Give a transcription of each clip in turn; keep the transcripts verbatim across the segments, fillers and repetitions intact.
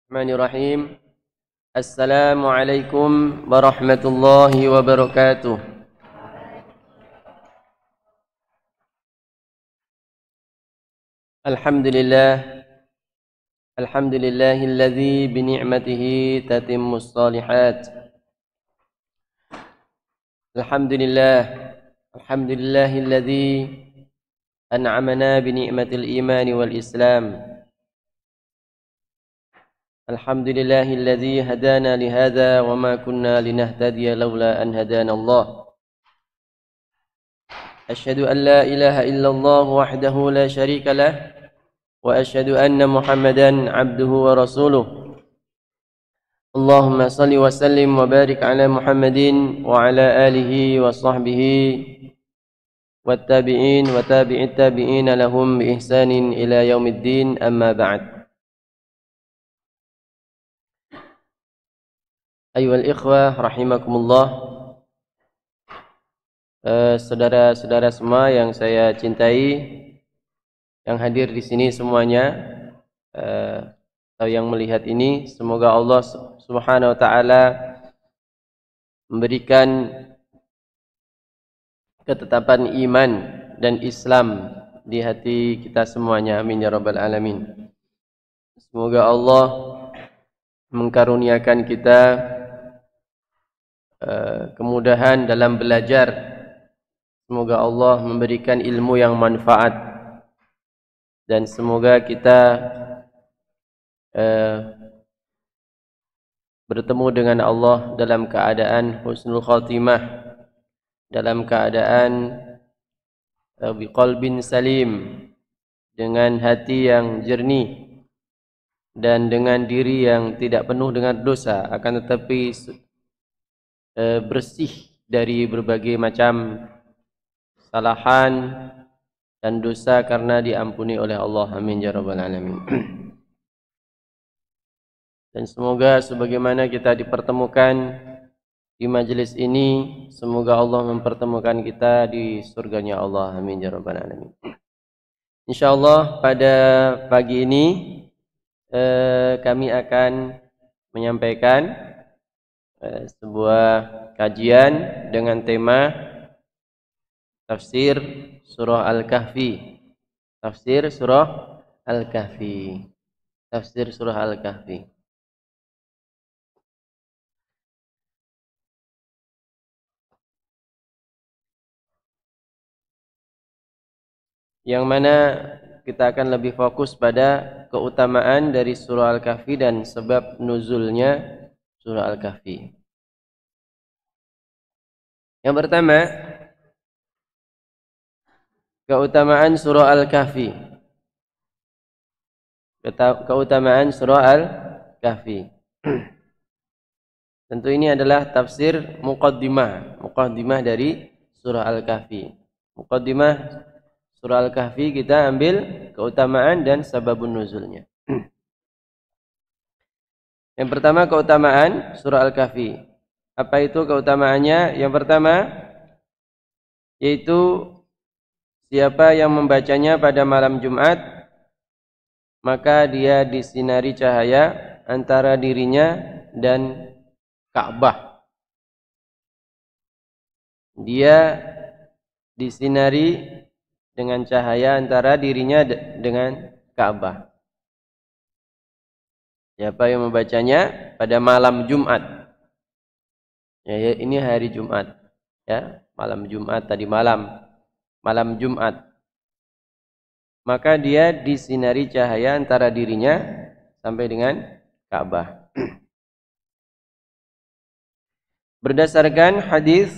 Bismillahirrahmanirrahim. Assalamualaikum warahmatullahi wabarakatuh. Alhamdulillah. Alhamdulillahilladzi bi ni'matihi tatimmus shalihat. Alhamdulillah. Alhamdulillahilladzi an'amana bi ni'matil iman wal islam. Alhamdulillahilladzi hadana lihadza wa ma kunna linahtadiya laula an hadana Allah. Asyhadu an la ilaha illallah wahdahu la syarika lah wa asyhadu anna Muhammadan abduhu wa rasuluh. Allahumma salli wa sallim wa barik ala Muhammadin wa ala alihi wa sahbihi wattabi'in wa tabi'it tabi'ina lahum bi ihsanin ila yaumiddin, amma ba'd. Ayyuhal ikhwah rahimakumullah, eh, saudara-saudara semua yang saya cintai, yang hadir di sini semuanya, eh, atau yang melihat ini, semoga Allah Subhanahu wa taala memberikan ketetapan iman dan Islam di hati kita semuanya, amin ya rabbal alamin. Semoga Allah mengkaruniakan kita Uh, kemudahan dalam belajar. Semoga Allah memberikan ilmu yang manfaat, dan semoga kita uh, bertemu dengan Allah dalam keadaan husnul khatimah, dalam keadaan uh, biqalbin salim, dengan hati yang jernih dan dengan diri yang tidak penuh dengan dosa, akan tetapi bersih dari berbagai macam kesalahan dan dosa karena diampuni oleh Allah, amin ya rabbal alamin. Dan semoga sebagaimana kita dipertemukan di majelis ini, semoga Allah mempertemukan kita di surganya Allah, amin ya rabbal alamin. Insyaallah pada pagi ini eh, kami akan menyampaikan sebuah kajian dengan tema tafsir surah Al-Kahfi. Tafsir surah Al-Kahfi. Tafsir surah Al-Kahfi. Yang mana kita akan lebih fokus pada keutamaan dari surah Al-Kahfi dan sebab nuzulnya surah Al-Kahfi. Yang pertama, keutamaan surah Al-Kahfi. Keutamaan surah Al-Kahfi. Tentu ini adalah tafsir muqaddimah, muqaddimah dari surah Al-Kahfi. Muqaddimah surah Al-Kahfi kita ambil keutamaan dan sababun nuzulnya. Yang pertama, keutamaan surah Al-Kahfi. Apa itu keutamaannya? Yang pertama yaitu siapa yang membacanya pada malam Jumat, maka dia disinari cahaya antara dirinya dan Ka'bah. Dia disinari dengan cahaya antara dirinya dengan Ka'bah. Siapa yang membacanya pada malam Jumat, ya, ini hari Jumat, ya, malam Jumat tadi malam, malam Jumat, maka dia disinari cahaya antara dirinya sampai dengan Ka'bah. Berdasarkan hadis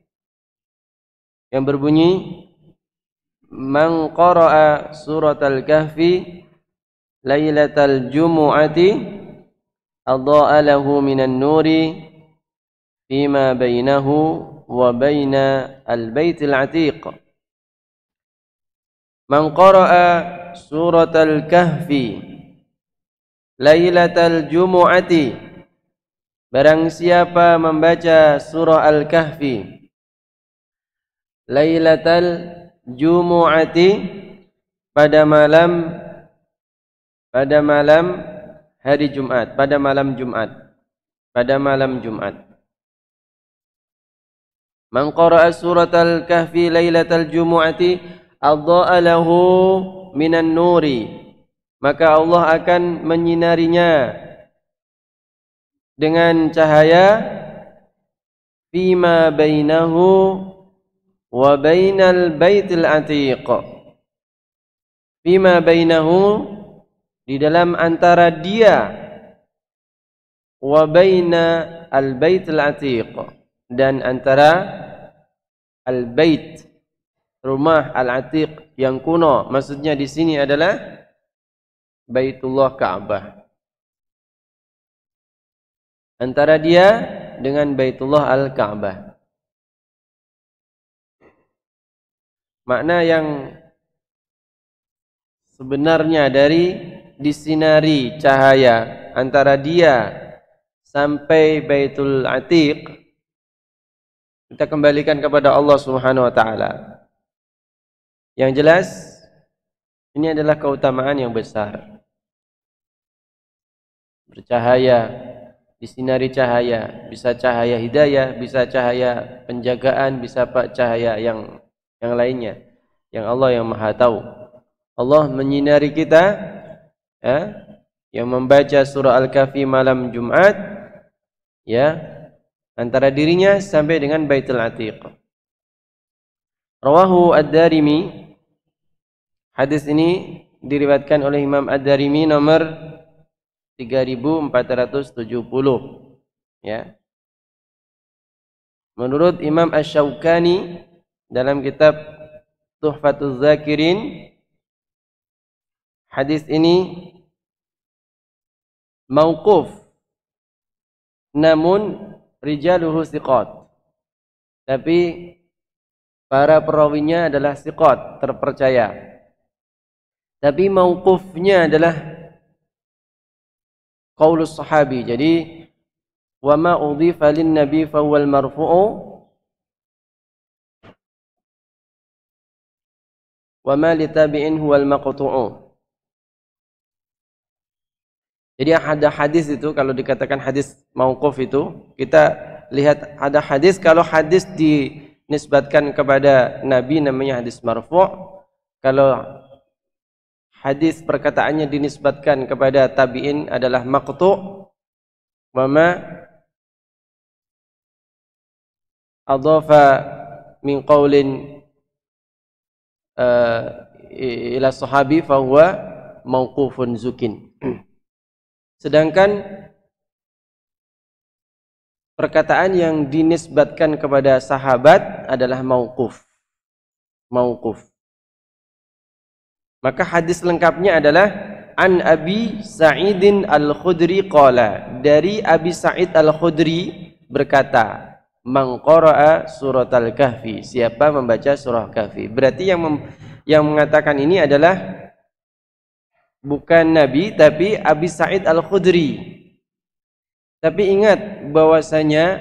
yang berbunyi, man qara'a suratal kahfi lailatal jumu'ati adha'a lahu minan nuri fima bainahu wa baina al-baitil atiq. Man qara'a suratal kahfi lailatal jumu'ati, barang siapa membaca surah Al-Kahfi lailatal jumu'ati, pada malam pada malam hari Jumat, pada malam Jumat. Pada malam Jumat. Man qara'a suratal kahfi lailatal jumu'ati adha'a lahu minan nuri. Maka Allah akan menyinarinya dengan cahaya fima bainahu wa bainal baitil atiq. Fima bainahu, di dalam antara dia, wa baina al baitil atiq, dan antara al-bait, rumah al-atiq yang kuno. Maksudnya di sini adalah Baitullah Ka'bah. Antara dia dengan Baitullah al-Ka'bah. Makna yang sebenarnya dari disinari cahaya antara dia sampai Baitul Atiq, kita kembalikan kepada Allah Subhanahu wa taala. Yang jelas ini adalah keutamaan yang besar. Bercahaya, disinari cahaya, bisa cahaya hidayah, bisa cahaya penjagaan, bisa pak cahaya yang yang lainnya, yang Allah yang Maha tahu. Allah menyinari kita, ya, yang membaca surah Al-Kahfi malam Jumat, ya, antara dirinya sampai dengan Baitul Atiq. Rawahu Ad-Darimi. Hadis ini diriwayatkan oleh Imam Ad-Darimi nomor tiga ribu empat ratus tujuh puluh, ya. Menurut Imam Asy-Syaukani dalam kitab Tuhfatuz Zakirin, hadis ini mauquf, namun rijaluhu siqat, tapi para perawinya adalah siqat, terpercaya. Tapi mauqufnya adalah qaulus sahabi. Jadi wa ma udhifa lin nabi fa huwal marfu'u wa ma li tabi'in huwal maqtu'u. Jadi ada hadis itu, kalau dikatakan hadis mauquf itu, kita lihat ada hadis, kalau hadis dinisbatkan kepada Nabi namanya hadis marfu', kalau hadis perkataannya dinisbatkan kepada tabi'in adalah maqtu', wa ma adhafa min qaulin uh, ila sahabi fa huwa mauqufun zukin. Sedangkan perkataan yang dinisbatkan kepada sahabat adalah mauquf. Mauquf. Maka hadis lengkapnya adalah an Abi Sa'idin Al-Khudri qala, dari Abi Sa'id Al-Khudri berkata, man qara'a surat Al-Kahfi, siapa membaca surah Kahfi. Berarti yang mem yang mengatakan ini adalah bukan Nabi, tapi Abi Sa'id Al-Khudri. Tapi ingat bahwasanya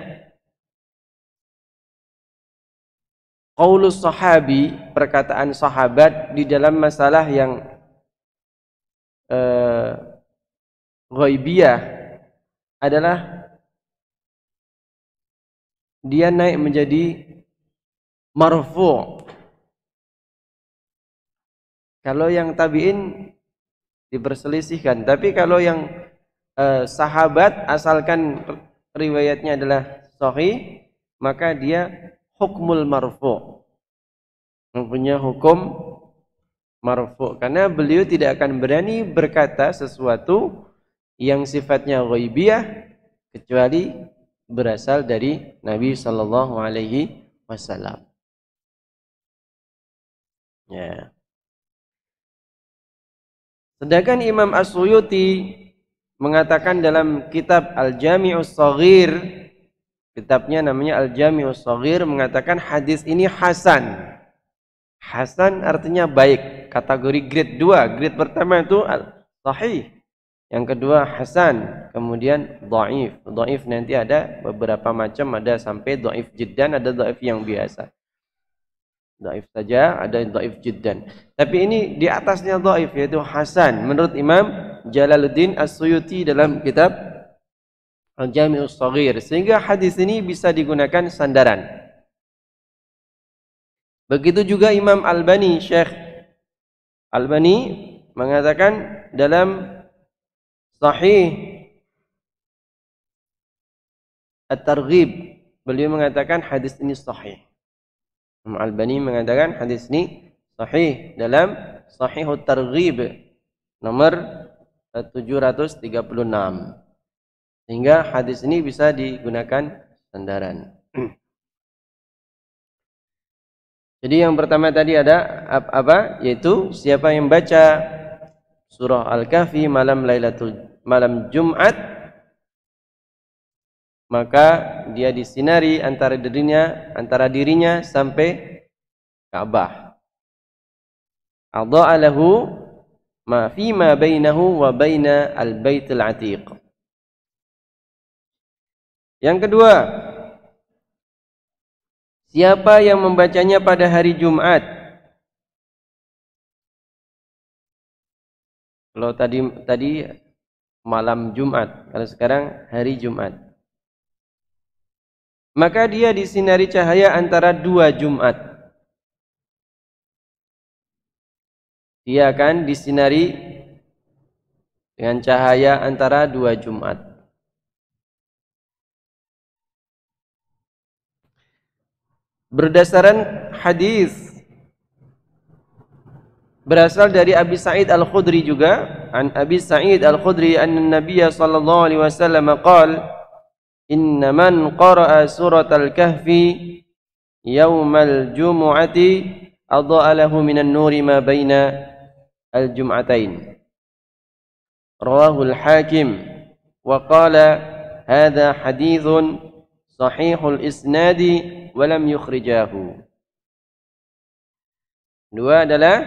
qaulus sahabi, perkataan sahabat di dalam masalah yang uh, ghaibiyah adalah dia naik menjadi marfu'. Kalau yang tabi'in diperselisihkan, tapi kalau yang eh, sahabat asalkan riwayatnya adalah sahih, maka dia hukmul marfu', mempunyai hukum marfu', karena beliau tidak akan berani berkata sesuatu yang sifatnya ghaibiyah kecuali berasal dari Nabi sallallahu alaihi wasallam. Ya. Sedangkan Imam As-Suyuti mengatakan dalam kitab Al-Jami'us Shaghir, kitabnya namanya Al-Jami'us Shaghir, mengatakan hadis ini hasan. Hasan artinya baik, kategori grade dua. Grade pertama itu sahih, yang kedua hasan, kemudian dhaif. Dhaif nanti ada beberapa macam, ada sampai dhaif jiddan, ada dhaif yang biasa. Dhaif saja, ada dhaif jiddan. Tapi ini di atasnya dhaif, yaitu hasan menurut Imam Jalaluddin As-Suyuti dalam kitab Al-Jami'us Shaghir, sehingga hadis ini bisa digunakan sandaran. Begitu juga Imam Albani, Syekh Albani mengatakan dalam Sahih At-Targhib, beliau mengatakan hadis ini sahih. Imam Albani mengatakan hadis ini sahih dalam Sahih At-Targhib nomor tujuh ratus tiga puluh enam. Sehingga hadis ini bisa digunakan sandaran. Jadi yang pertama tadi ada apa? Yaitu siapa yang baca surah Al-Kahfi malam Lailatul malam Jumat, maka dia disinari antara dirinya antara dirinya sampai Ka'bah. Adha'a lahu ma fi ma bainahu wa baina al-baitil atiq. Yang kedua, siapa yang membacanya pada hari Jumat? Kalau tadi tadi malam Jumat, kalau sekarang hari Jumat, maka dia disinari cahaya antara dua Jumat. Dia akan disinari dengan cahaya antara dua Jumat. Berdasarkan hadis berasal dari Abi Sa'id Al-Khudri juga, an Abi Sa'id Al-Khudri anna Nabiy sallallahu alaihi wasallam qala inna man qara'a suratal kahfi yaumal jumu'ati adha'a lahu minan nuri ma baina al-jum'atain. Rawahu al-Hakim wa qala hadha hadithun sahihul isnadi wa lam yukhrijahu. Dua adalah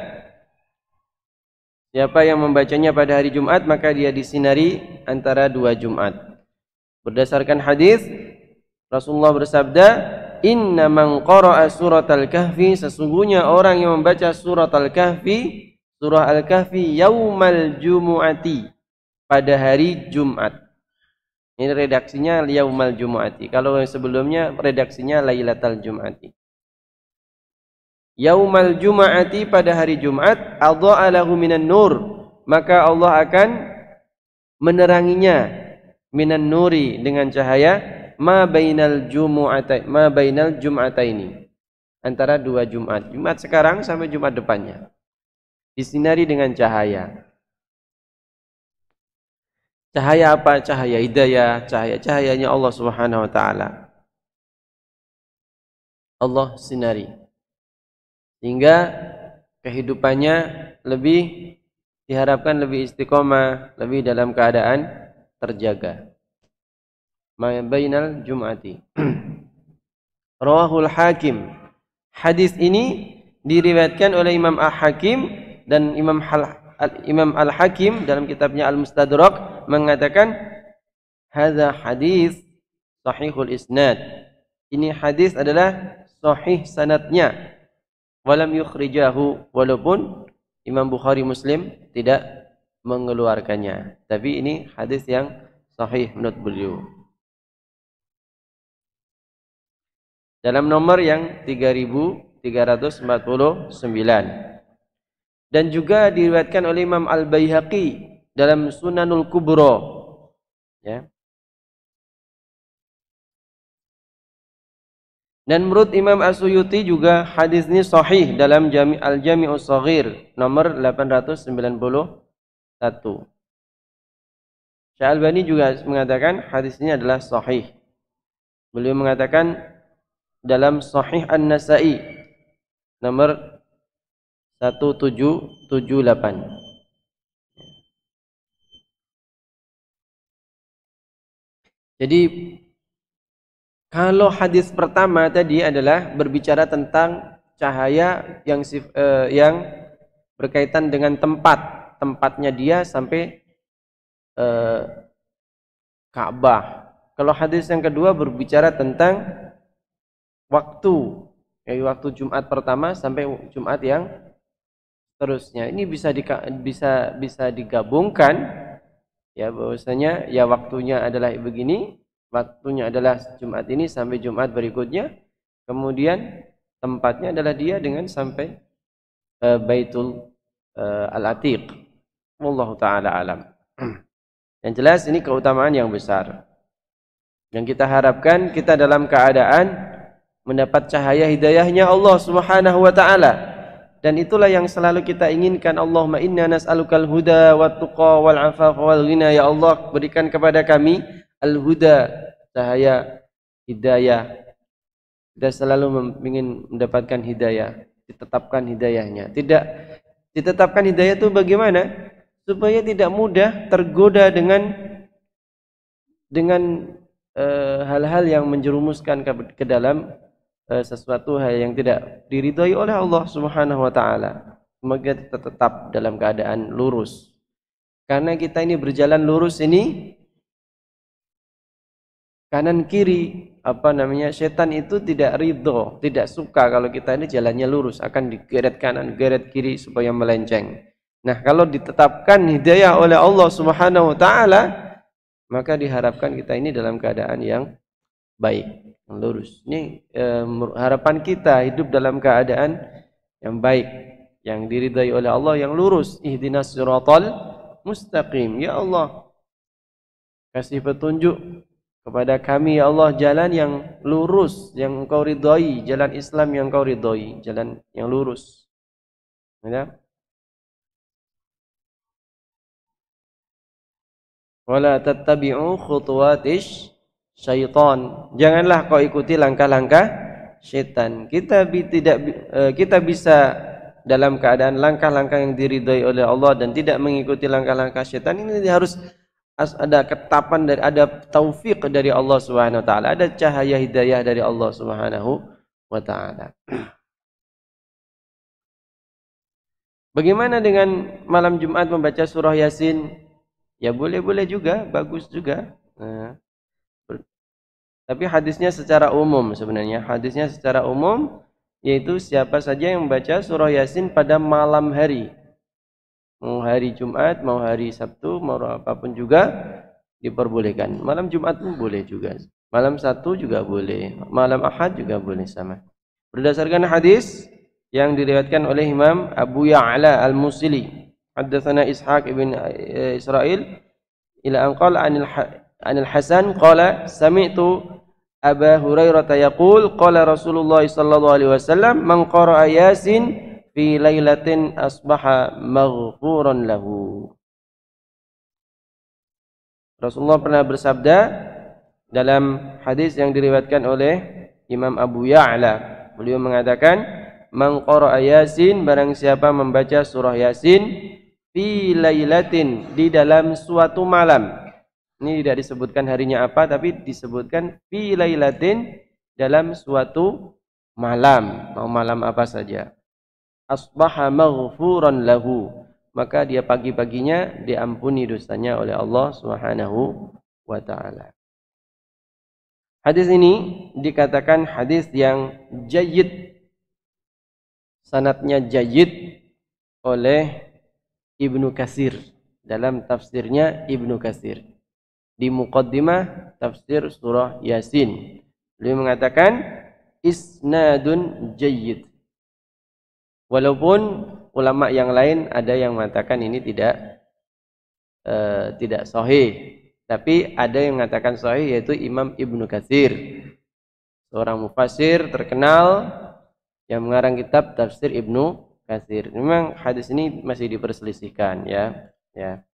siapa yang membacanya pada hari Jumat maka dia disinari antara dua Jumat. Berdasarkan hadis Rasulullah bersabda, "Inna man qara'a suratal kahfi", sesungguhnya orang yang membaca surat Al-Kahfi, surah Al-Kahfi yaumal jumu'ati, pada hari Jumat. Ini redaksinya yaumal jumu'ati. Kalau yang sebelumnya redaksinya lailatal jumu'ati. Yaumal jumu'ati, pada hari Jumat, adha'a lahu minan nur, maka Allah akan meneranginya minan nuri, dengan cahaya, ma bainal jumu'atai ma bainal jum'ataini, antara dua Jumat. Jumat sekarang sampai Jumat depannya disinari dengan cahaya. Cahaya apa? Cahaya hidayah, cahaya-cahayanya Allah Subhanahu wa taala. Allah sinari sehingga kehidupannya lebih diharapkan lebih istiqomah, lebih dalam keadaan terjaga. Ma bainal jum'ati. Rawahul Hakim. Hadis ini diriwayatkan oleh Imam Al-Hakim, dan Imam Hal Imam Al-Hakim dalam kitabnya Al-Mustadrak mengatakan hadza hadis sahihul isnad. Ini hadis adalah sahih sanadnya. Walam yukhrijahu, walaupun Imam Bukhari Muslim tidak mengeluarkannya, tapi ini hadis yang sahih menurut beliau. Dalam nomor yang tiga ribu tiga ratus empat puluh sembilan. Dan juga diriwayatkan oleh Imam Al-Baihaqi dalam Sunanul Kubra, ya. Dan menurut Imam As-Suyuti juga hadis ini sahih dalam Jami' Al-Jami'us Shaghir nomor delapan ratus sembilan puluh satu. Syekh Albani juga mengatakan hadis ini adalah sahih. Beliau mengatakan dalam Sahih An-Nasa'i nomor satu tujuh tujuh delapan. Jadi kalau hadis pertama tadi adalah berbicara tentang cahaya yang eh, yang berkaitan dengan tempat, tempatnya dia sampai eh, Ka'bah. Kalau hadis yang kedua berbicara tentang waktu, yaitu waktu Jumat pertama sampai Jumat yang terusnya. Ini bisa di, bisa bisa digabungkan Ya, bahwasanya ya waktunya adalah begini, waktunya adalah Jumat ini sampai Jumat berikutnya. Kemudian tempatnya adalah dia dengan sampai uh, Baitul uh, Al-Atiq. Wallahu taala alam. Yang jelas ini keutamaan yang besar. Yang kita harapkan kita dalam keadaan mendapat cahaya hidayahnya Allah Subhanahu wa taala. Dan itulah yang selalu kita inginkan. Allahumma inna nas'alukal huda wat tuqa wal afafa wal ghina. Ya Allah, berikan kepada kami al-huda, cahaya hidayah. Kita selalu ingin mendapatkan hidayah, ditetapkan hidayahnya. Tidak ditetapkan hidayah itu bagaimana? Supaya tidak mudah tergoda dengan dengan hal-hal uh, yang menjerumuskan ke, ke dalam uh, sesuatu hal yang tidak diridhai oleh Allah Subhanahu wa taala. Semoga kita tetap dalam keadaan lurus. Karena kita ini berjalan lurus ini kanan kiri, apa namanya, setan itu tidak ridho, tidak suka kalau kita ini jalannya lurus, akan digeret kanan, geret kiri supaya melenceng. Nah, kalau ditetapkan hidayah oleh Allah Subhanahu wa taala, maka diharapkan kita ini dalam keadaan yang baik, yang lurus. Ini eh, harapan kita hidup dalam keadaan yang baik, yang diridhai oleh Allah, yang lurus. Ihdinas siratal mustaqim. Ya Allah, kasih petunjuk kepada kami ya Allah jalan yang lurus, yang Engkau ridhai, jalan Islam yang Engkau ridhai, jalan yang lurus. Ya. Wala tattabi'u khutuwatish syaitan. Janganlah kau ikuti langkah-langkah syaitan. Kita bi, tidak kita bisa dalam keadaan langkah-langkah yang diridhai oleh Allah dan tidak mengikuti langkah-langkah syaitan. Ini harus ada ketetapan dari, ada taufik dari Allah Subhanahu wa taala, ada cahaya hidayah dari Allah Subhanahu wa taala. Bagaimana dengan malam Jumat membaca surah Yasin? Ya boleh-boleh juga, bagus juga. Nah, tapi hadisnya secara umum sebenarnya. Hadisnya secara umum yaitu siapa saja yang membaca surah Yasin pada malam hari. Mau hari Jumat, mau hari Sabtu, mau apapun juga diperbolehkan. Malam Jumat pun boleh juga. Malam Sabtu juga boleh. Malam Ahad juga boleh sama. Berdasarkan hadis yang diriwayatkan oleh Imam Abu Ya'la Al-Musili. Haddatsana Ishaq ibn Israil ila an qala anil Hasan qala sami'tu Aba Hurairah yaqul qala Rasulullah sallallahu alaihi wasallam man qara'a Yasin fi lailatin asbaha maghfuran lahu. Rasulullah pernah bersabda dalam hadis yang diriwayatkan oleh Imam Abu Ya'la. Beliau mengatakan, "Man qara'a Yasin, barang siapa membaca surah Yasin fi lailatin, di dalam suatu malam." Ini tidak disebutkan harinya apa, tapi disebutkan fi lailatin, dalam suatu malam, mau malam apa saja. Asbaha maghfuran lahu, maka dia pagi-paginya diampuni dosanya oleh Allah Subhanahu wa taala. Hadis ini dikatakan hadis yang jayyid, sanadnya jayyid oleh Ibnu Katsir dalam tafsirnya Ibnu Katsir di muqaddimah tafsir surah Yasin. Beliau mengatakan isnadun jayyid. Walaupun ulama yang lain ada yang mengatakan ini tidak uh, tidak sahih, tapi ada yang mengatakan sahih, yaitu Imam Ibnu Katsir, seorang mufassir terkenal yang mengarang kitab tafsir Ibnu Katsir. Memang hadis ini masih diperselisihkan ya, ya.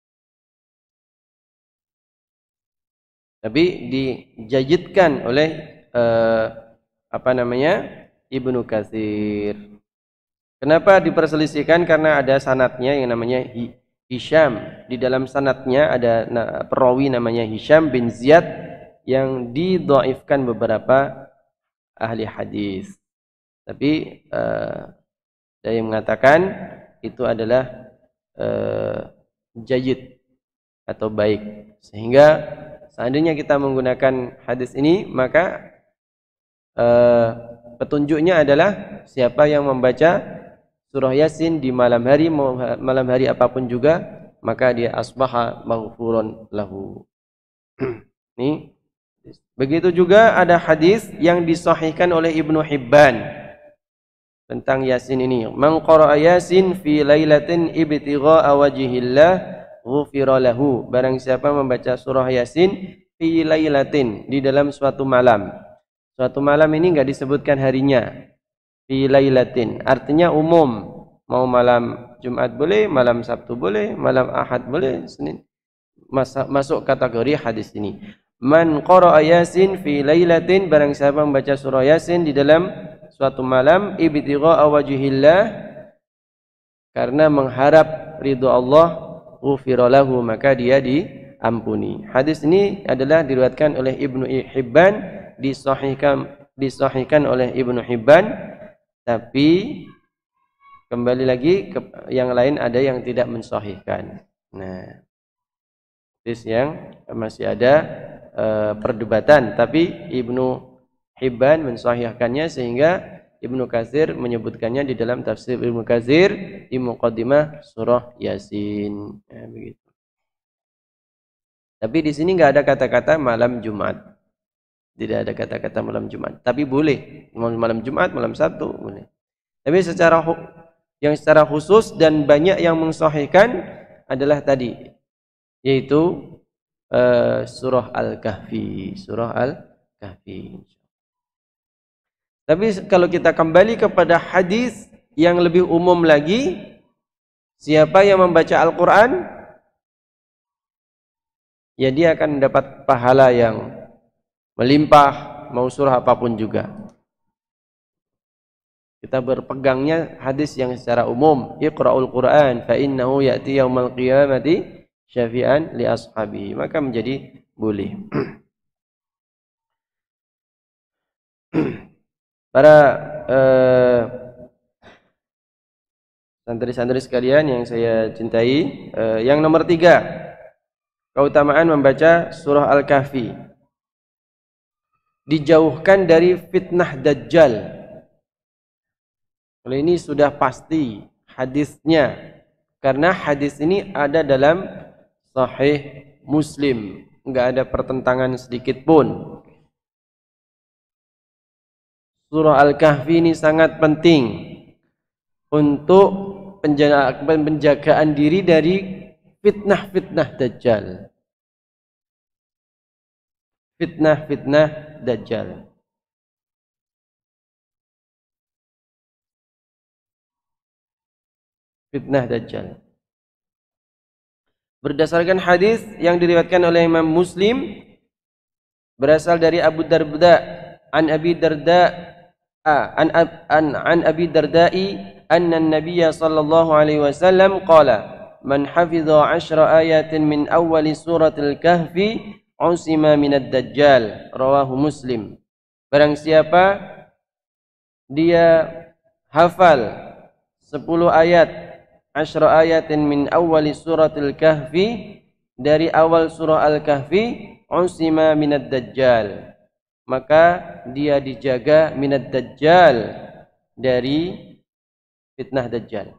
Tapi dijayidkan oleh uh, apa namanya Ibnu Katsir. Kenapa diperselisihkan? Karena ada sanadnya yang namanya Hisham. Di dalam sanadnya ada perawi namanya Hisham bin Ziyad yang didhaifkan beberapa ahli hadis. Tapi uh, ada yang mengatakan itu adalah uh, jayyid atau baik. Sehingga seandainya kita menggunakan hadis ini, maka uh, petunjuknya adalah siapa yang membaca surah Yasin di malam hari, malam hari apapun juga, maka dia asbaha maghfuran lahu. Ini begitu juga ada hadis yang disahihkan oleh Ibnu Hibban tentang Yasin ini. Man qara'a Yasin fi lailatin ibtigha'a wajhillah ghufira lahu. Barang siapa membaca surah Yasin fi lailatin, di dalam suatu malam. Suatu malam ini enggak disebutkan harinya. Fi lailatin artinya umum. Mau malam Jumat boleh, malam Sabtu boleh, malam Ahad boleh, Senin. Masuk kategori hadis ini. Man qara'a Yasin fi lailatin, barang siapa membaca surah Yasin di dalam suatu malam ibtigha'a wajhillah, karena mengharap ridho Allah, ghufira lahu, maka dia diampuni. Hadis ini adalah diriwayatkan oleh Ibnu Hibban, disahihkan disahihkan oleh Ibnu Hibban, tapi kembali lagi ke yang lain ada yang tidak mensahihkan. Nah, hadis yang masih ada e, perdebatan, tapi Ibnu Hibban mensahihkannya sehingga Ibnu Katsir menyebutkannya di dalam tafsir Ibnu Katsir di muqaddimah surah Yasin. Ya, begitu. Tapi di sini nggak ada kata-kata malam Jumat. Tidak ada kata-kata malam Jumat. Tapi boleh malam Jumat, malam Sabtu boleh. Tapi secara yang secara khusus dan banyak yang mensahihkan adalah tadi, yaitu uh, surah Al-Kahfi, surah Al-Kahfi. Tapi kalau kita kembali kepada hadis yang lebih umum lagi, siapa yang membaca Al-Quran, ya dia akan mendapat pahala yang melimpah, mau surah apapun juga. Kita berpegangnya hadis yang secara umum, Iqra'ul Qur'an fa innahu ya'ti yaumal qiyamati syafi'an li ashabi, maka menjadi boleh. Para eh, santri-santri sekalian yang saya cintai, eh, yang nomor tiga, keutamaan membaca surah Al-Kahfi. Dijauhkan dari fitnah Dajjal. Kalau ini sudah pasti hadisnya, karena hadis ini ada dalam Sahih Muslim, enggak ada pertentangan sedikit pun. Surah Al-Kahfi ini sangat penting untuk penjagaan diri dari fitnah-fitnah Dajjal. Fitnah-fitnah Dajjal. Fitnah Dajjal. Berdasarkan hadis yang diriwayatkan oleh Imam Muslim, berasal dari Abu Darda, an Abi Darda, an an an Abi Darda'i, anna an-nabiy sallallahu alaihi wasallam qala, man hafidha ashra ayatin min awwal suratil kahfi usima minad dajjal. Rawahu Muslim. Barang siapa dia hafal sepuluh ayat, Ashra ayatin min awali suratil kahfi, dari awal surah Al-Kahfi, usima minad dajjal, maka dia dijaga minad dajjal, dari fitnah Dajjal.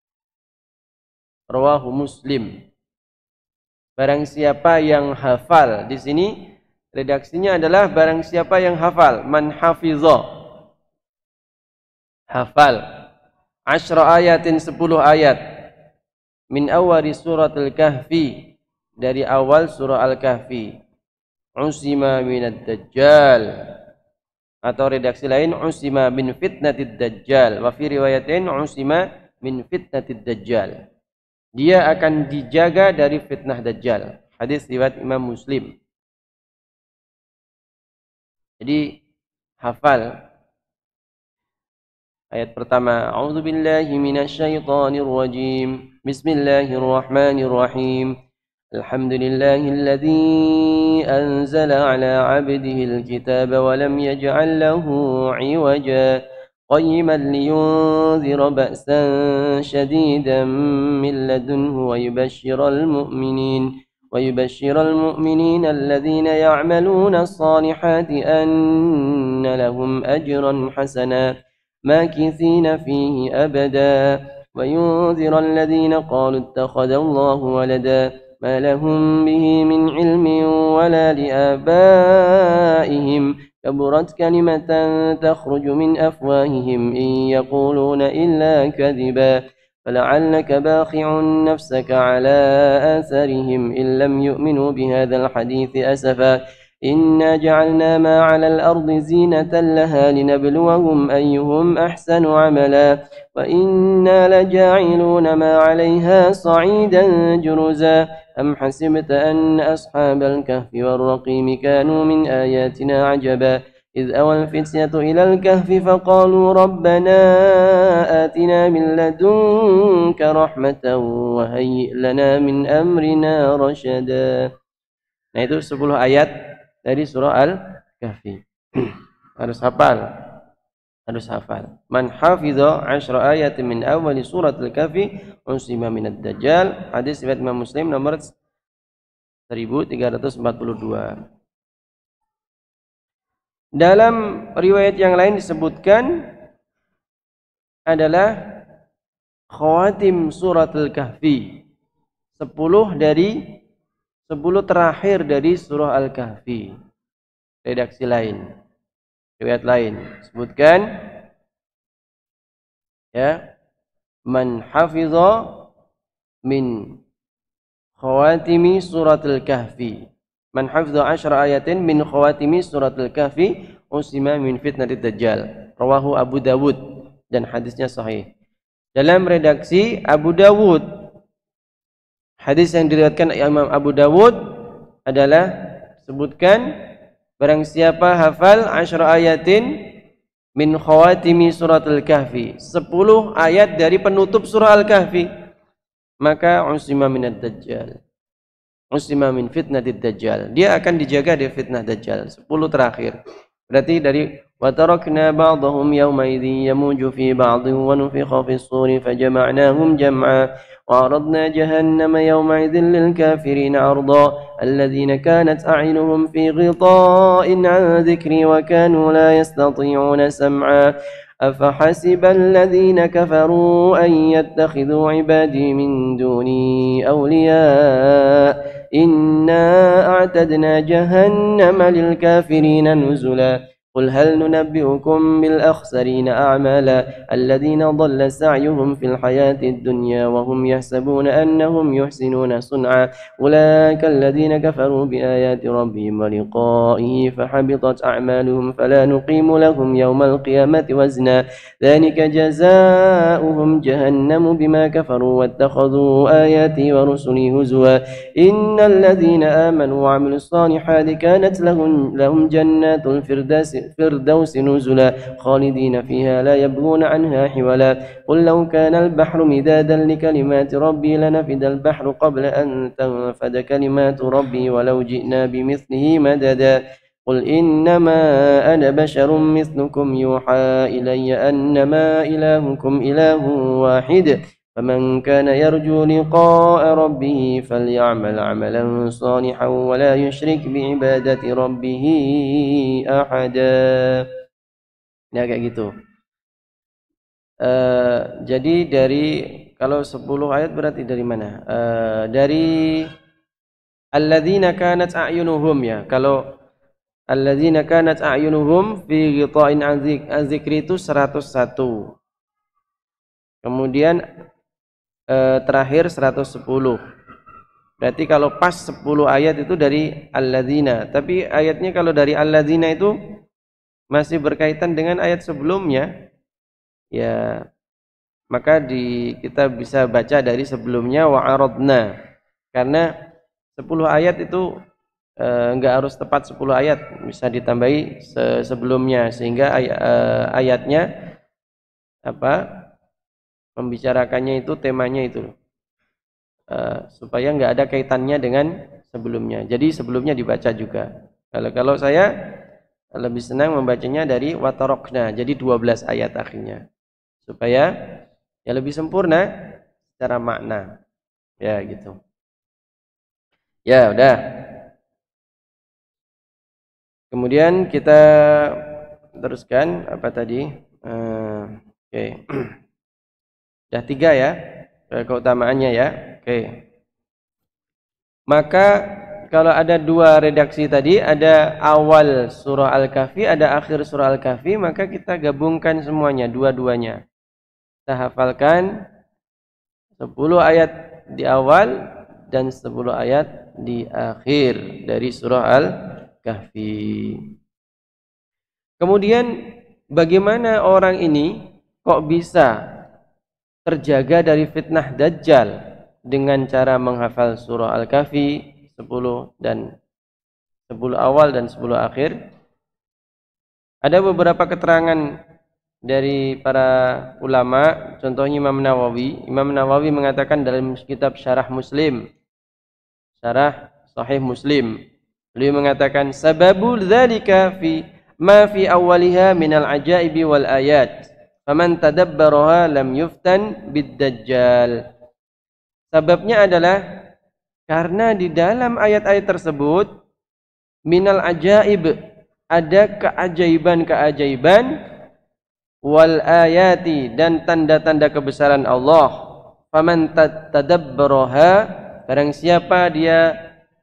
Rawahu Muslim. Barang siapa yang hafal, di sini redaksinya adalah barang siapa yang hafal, man hafizha, hafal Ashra ayatin, sepuluh ayat, min awali suratul kahfi, dari awal surah Al-Kahfi, usima minad dajjal, atau redaksi lain usima min fitnatid dajjal, wa fi riwayatin usima min fitnatid dajjal, dia akan dijaga dari fitnah Dajjal. Hadis riwayat Imam Muslim. Jadi hafal ayat pertama, a'udzubillahi minasyaitonir rajim, bismillahirrahmanirrahim, alhamdulillahilladzi anzala ala 'abdihil kitaba wa lam yaj'al lahu 'iwaja qayyiman liyunzira ba'san shadidan min ladunhu wa yubashshiral mu'minin wa yubashshiral mu'minina alladhina ya'maluna as-salihati anna lahum ajran hasana makithina fihi abada وينذر الذين قالوا اتخذ الله ولدا ما لهم به من علم ولا لآبائهم كبرت كلمة تخرج من أفواههم إن يقولون إلا كذبا فلعلك باخع نفسك على آثارهم إن لم يؤمنوا بهذا الحديث أسفا إنا جعلنا ما على الأرض زينة لها لنبلوهم أيهم أحسن عملا وإنا لجاعلون ما عليها صعيدا جرزا أم حسبت أن أصحاب الكهف والرقيم كانوا من آياتنا عجبا إذ أوى الفتية إلى الكهف فقالوا ربنا آتنا من لدنك رحمة وهيئ لنا من أمرنا رشدا. Nah itu sepuluh ayat dari surah Al-Kahfi. Harus hafal. Harus hafal. Man hafidha asyra ayatin min awali surat Al-Kahfi usima minad dajjal. Hadis riwayat Imam Muslim nomor seribu tiga ratus empat puluh dua. Dalam riwayat yang lain disebutkan adalah khawatim surat Al-Kahfi. sepuluh dari sepuluh terakhir dari surah Al-Kahfi. Redaksi lain, riwayat lain sebutkan ya, man hafidha min khawatimi surat Al-Kahfi, man hafidha asyra ayatin min khawatimi surat Al-Kahfi usima min fitnatid dajjal. Rawahu Abu Dawud dan hadisnya sahih. Dalam redaksi Abu Dawud, hadis yang diriwayatkan Imam Abu Dawud adalah sebutkan barang siapa hafal asyra ayatin min khawatimi surat Al-Kahfi, sepuluh ayat dari penutup surah Al-Kahfi, maka usima minad dajjal, usima min fitnatid dajjal, dia akan dijaga dari fitnah dajjal. Sepuluh terakhir berarti dari wa tarakna ba'dahum yawma idzin yamuju fi ba'dhin wa nufikha fis suri fajama'nahum jam'a wa aradna jahannama yawma idzin lil kafirin 'arda alladhina kanat a'yunuhum fi ghita'in 'an dhikri wa kanu la yastati'una sam'a أفحسب الذين كفروا أن يتخذوا عبادي من دوني أولياء إنا أعتدنا جهنم للكافرين نزلا قل هل ننبئكم بالأخسرين أعمالا الذين ضل سعيهم في الحياة الدنيا وهم يحسبون أنهم يحسنون صنعا أولئك الذين كفروا بآيات ربهم ولقائه فحبطت أعمالهم فلا نقيم لهم يوم القيامة وزنا ذلك جزاؤهم جهنم بما كفروا واتخذوا آياتي ورسلي هزوا إن الذين آمنوا وعملوا الصالحات كانت لهم, لهم جنات الفردوس فردوس نزلا خالدين فيها لا يبغون عنها حولا قل لو كان البحر مدادا لكلمات ربي لنفد البحر قبل أن تنفد كلمات ربي ولو جئنا بمثله مددا قل إنما أنا بشر مثلكم يوحى إلي أنما إلهكم إله واحد فمن كان يرجو لقاء ربه فليعمل عملا صالحا ولا يشرك بعبادة ربه أحدا. Ini kayak gitu. Uh, jadi dari kalau sepuluh ayat berarti dari mana? Uh, dari alladzina kanat a'yunuhum ya. Kalau alladzina kanat a'yunuhum fi ghita'in an dzikri itu seratus satu. Kemudian Uh, terakhir seratus sepuluh. Berarti kalau pas sepuluh ayat itu dari alladzina. Tapi ayatnya kalau dari alladzina itu masih berkaitan dengan ayat sebelumnya. Ya, maka di kita bisa baca dari sebelumnya wa aradna. Karena sepuluh ayat itu uh, enggak harus tepat sepuluh ayat, bisa ditambahi se sebelumnya sehingga ay uh, ayatnya apa? Membicarakannya itu temanya itu uh, supaya nggak ada kaitannya dengan sebelumnya. Jadi sebelumnya dibaca juga. Kalau kalau saya lebih senang membacanya dari watarokna, jadi dua belas ayat akhirnya supaya ya lebih sempurna secara makna. Ya gitu. Ya udah. Kemudian kita teruskan apa tadi? Uh, Oke. Okay. Sudah tiga ya keutamaannya ya. Oke. Maka kalau ada dua redaksi tadi, ada awal surah Al-Kahfi, ada akhir surah Al-Kahfi, maka kita gabungkan semuanya, dua-duanya. Kita hafalkan sepuluh ayat di awal dan sepuluh ayat di akhir dari surah Al-Kahfi. Kemudian bagaimana orang ini kok bisa terjaga dari fitnah Dajjal dengan cara menghafal surah Al-Kahfi sepuluh dan sepuluh awal dan sepuluh akhir? Ada beberapa keterangan dari para ulama, contohnya Imam Nawawi. Imam Nawawi mengatakan dalam kitab Syarah Muslim, Syarah Sahih Muslim, beliau mengatakan sababul dzalika fi ma fi awwaliha minal ajaibi wal ayat. Faman tadabbaraha lam yuftan bid-dajjal. Sebabnya adalah karena di dalam ayat-ayat tersebut minal ajaib, ada keajaiban-keajaiban, wal ayati, dan tanda-tanda kebesaran Allah. Faman tadabbaraha, barang siapa dia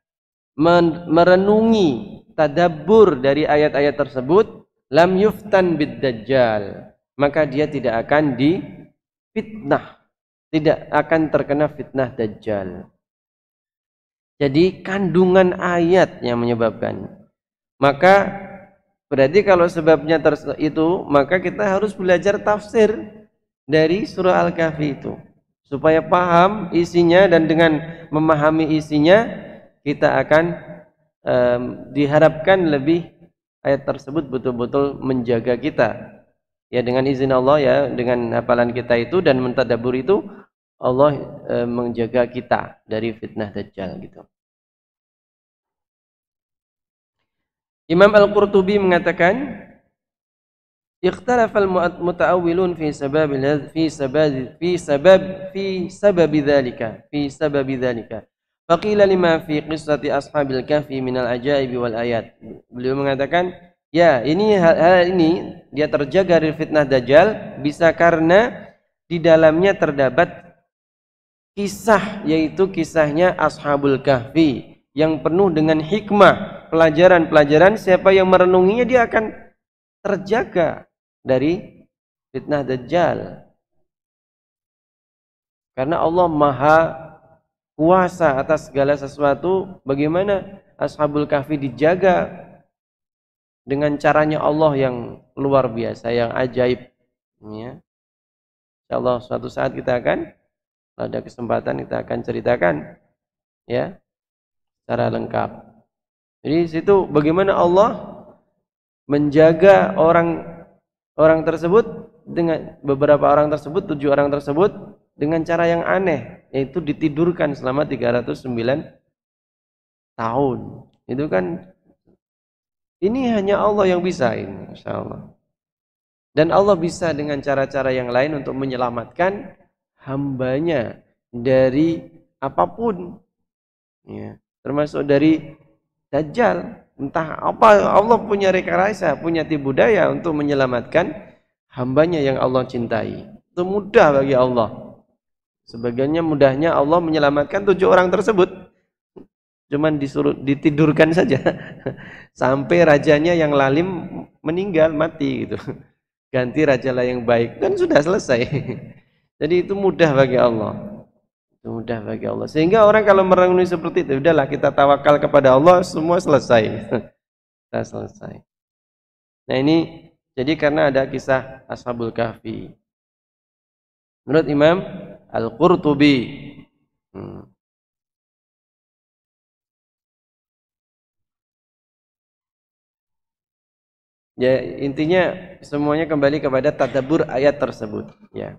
merenungi, tadabbur dari ayat-ayat tersebut, lam yuftan bid-dajjal, maka dia tidak akan difitnah, tidak akan terkena fitnah Dajjal. Jadi kandungan ayat yang menyebabkan. Maka berarti kalau sebabnya itu, maka kita harus belajar tafsir dari surah Al-Kahfi itu supaya paham isinya, dan dengan memahami isinya kita akan um, diharapkan lebih ayat tersebut betul-betul menjaga kita. Ya, dengan izin Allah ya, dengan hafalan kita itu dan mentadabbur itu, Allah e, menjaga kita dari fitnah Dajjal gitu. Imam Al-Qurtubi mengatakan, ikhtalafal muta'awwilun fi sabab fi sabab fi sabab fi sabab dzalika fi sabab dzalika. Faqila lima fi qissati ashabil kahfi minal ajaib wal ayat. Beliau mengatakan, ya, ini hal, hal ini dia terjaga dari fitnah Dajjal bisa karena di dalamnya terdapat kisah, yaitu kisahnya Ashabul Kahfi yang penuh dengan hikmah, pelajaran-pelajaran. Siapa yang merenunginya dia akan terjaga dari fitnah Dajjal. Karena Allah Maha kuasa atas segala sesuatu. Bagaimana Ashabul Kahfi dijaga dengan caranya Allah yang luar biasa, yang ajaib. Ya. Insyaallah suatu saat kita akan, ada kesempatan kita akan ceritakan ya secara lengkap. Jadi situ bagaimana Allah menjaga orang orang tersebut, dengan beberapa orang tersebut, tujuh orang tersebut, dengan cara yang aneh, yaitu ditidurkan selama tiga ratus sembilan tahun. Itu kan, ini hanya Allah yang bisa ini, insyaallah. Dan Allah bisa dengan cara-cara yang lain untuk menyelamatkan hambanya dari apapun, ya, termasuk dari Dajjal. Entah apa, Allah punya rekayasa, punya tipu daya untuk menyelamatkan hambanya yang Allah cintai. Itu mudah bagi Allah. Sebagiannya mudahnya Allah menyelamatkan tujuh orang tersebut, cuman disuruh ditidurkan saja sampai rajanya yang lalim meninggal, mati gitu. Ganti raja lah yang baik, dan sudah selesai. Jadi itu mudah bagi Allah. Itu mudah bagi Allah. Sehingga orang kalau merenungi seperti itu, udahlah kita tawakal kepada Allah, semua selesai. Kita selesai. Nah ini jadi karena ada kisah Ashabul Kahfi. Menurut Imam Al-Qurtubi. Hmm. Ya, intinya semuanya kembali kepada tadabbur ayat tersebut, ya.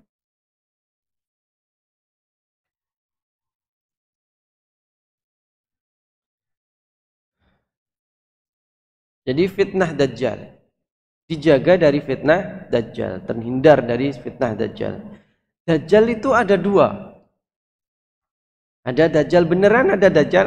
Jadi fitnah Dajjal, dijaga dari fitnah Dajjal, terhindar dari fitnah Dajjal. Dajjal itu ada dua. Ada Dajjal beneran, ada Dajjal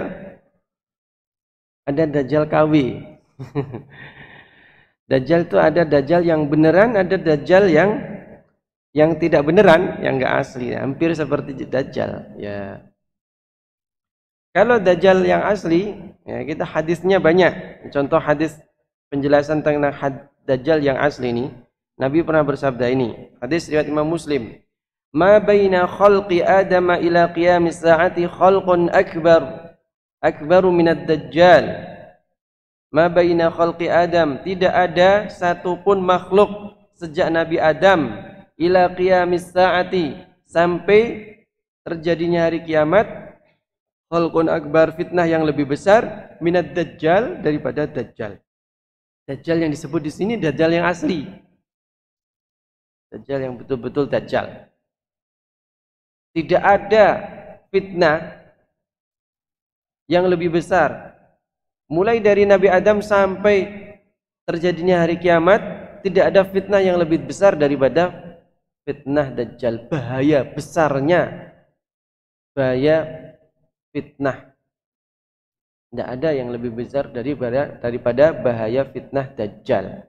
ada Dajjal K W. Dajjal itu ada Dajjal yang beneran, ada Dajjal yang yang tidak beneran, yang enggak asli, hampir seperti Dajjal. Ya. Kalau Dajjal yang asli, ya kita hadisnya banyak. Contoh hadis penjelasan tentang had Dajjal yang asli ini, Nabi pernah bersabda ini. Hadis riwayat Imam Muslim. Ma baina khalqi Adam ila qiyamis saati khalqun akbar akbaru minad Dajjal. Ma baina khalqi Adam, tidak ada satupun makhluk sejak Nabi Adam ila qiyamis saati, sampai terjadinya hari kiamat, khalqun akbar, fitnah yang lebih besar, minad Dajjal, daripada Dajjal. Dajjal yang disebut di sini Dajjal yang asli. Dajjal yang betul-betul Dajjal. Tidak ada fitnah yang lebih besar mulai dari Nabi Adam sampai terjadinya hari kiamat, tidak ada fitnah yang lebih besar daripada fitnah Dajjal. Bahaya besarnya bahaya fitnah, tidak ada yang lebih besar daripada daripada bahaya fitnah Dajjal.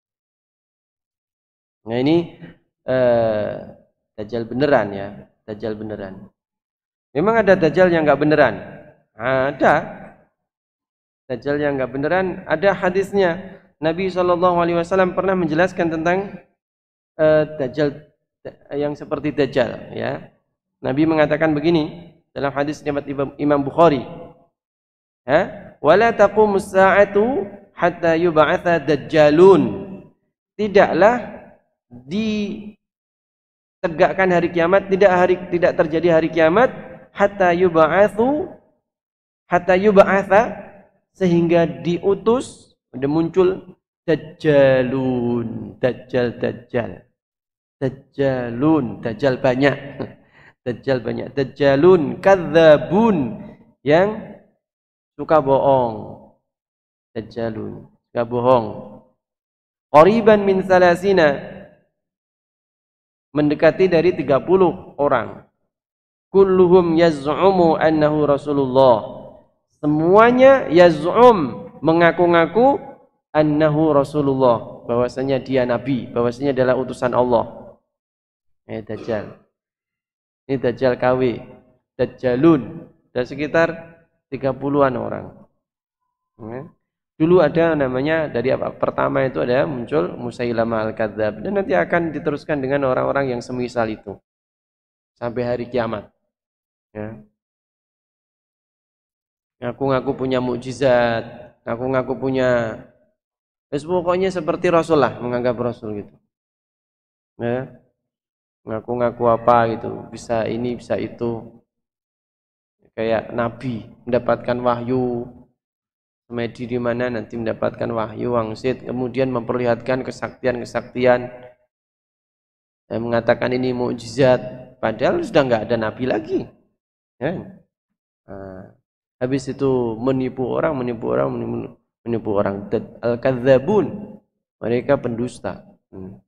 Nah ini eh, Dajjal beneran ya, Dajjal beneran. Memang ada Dajjal yang nggak beneran, ada. Dajjal yang enggak beneran, ada hadisnya. Nabi shallallahu alaihi wasallam pernah menjelaskan tentang uh, Dajjal yang seperti Dajjal. Ya, Nabi mengatakan begini dalam hadis riwayat Imam Bukhari. Ha? Wala taqumus sa'atu hatta yub'atsa dajjalun. Tidaklah ditegakkan hari kiamat, tidak hari tidak terjadi hari kiamat hatta yub'atsu hatta yub'atsa, sehingga diutus, ada muncul Dajjalun, Dajjal, Dajjal, Dajjalun, Dajjal banyak, Dajjal banyak, Dajjalun, kadzabun, yang suka bohong, Dajjalun, suka bohong. Qariban min salasina, mendekati dari tiga puluh orang. Kulluhum yaz'umu annahu Rasulullah. Semuanya yaz'um, mengaku-ngaku annahu Rasulullah, bahwasanya dia nabi, bahwasanya adalah utusan Allah. Eh Dajjal. Ini Dajjal K W, Dajjalun, dan sekitar tiga puluhan orang. Eh. Dulu ada namanya, dari apa? Pertama itu ada muncul Musailamah Al-Kadzab, dan nanti akan diteruskan dengan orang-orang yang semisal itu sampai hari kiamat. Ya. Ngaku-ngaku punya mukjizat, ngaku-ngaku punya, es pokoknya seperti Rasul lah, menganggap Rasul gitu. Ya. Ngaku-ngaku apa gitu, bisa ini, bisa itu. Kayak Nabi, mendapatkan wahyu, semedi di mana nanti mendapatkan wahyu, wangsit, kemudian memperlihatkan kesaktian-kesaktian, dan mengatakan ini mukjizat, padahal sudah nggak ada Nabi lagi. Ya. Nah, habis itu menipu orang, menipu orang, menipu, menipu orang. Al-kadzabun, mereka pendusta. Hmm.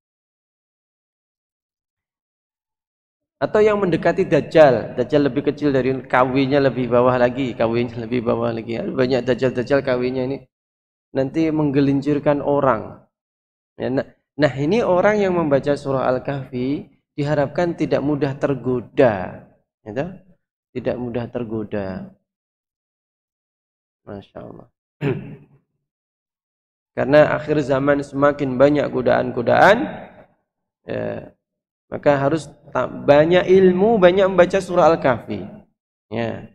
Atau yang mendekati Dajjal, Dajjal lebih kecil dari K W-nya, lebih bawah lagi, K W-nya lebih bawah lagi. Banyak Dajjal-Dajjal K W-nya ini nanti menggelincirkan orang. Ya, nah, nah ini orang yang membaca surah Al-Kahfi diharapkan tidak mudah tergoda, ya, tidak mudah tergoda. Masya Allah. Karena akhir zaman semakin banyak godaan-godaan, ya, maka harus banyak ilmu, banyak membaca surah Al-Kahfi. Ya.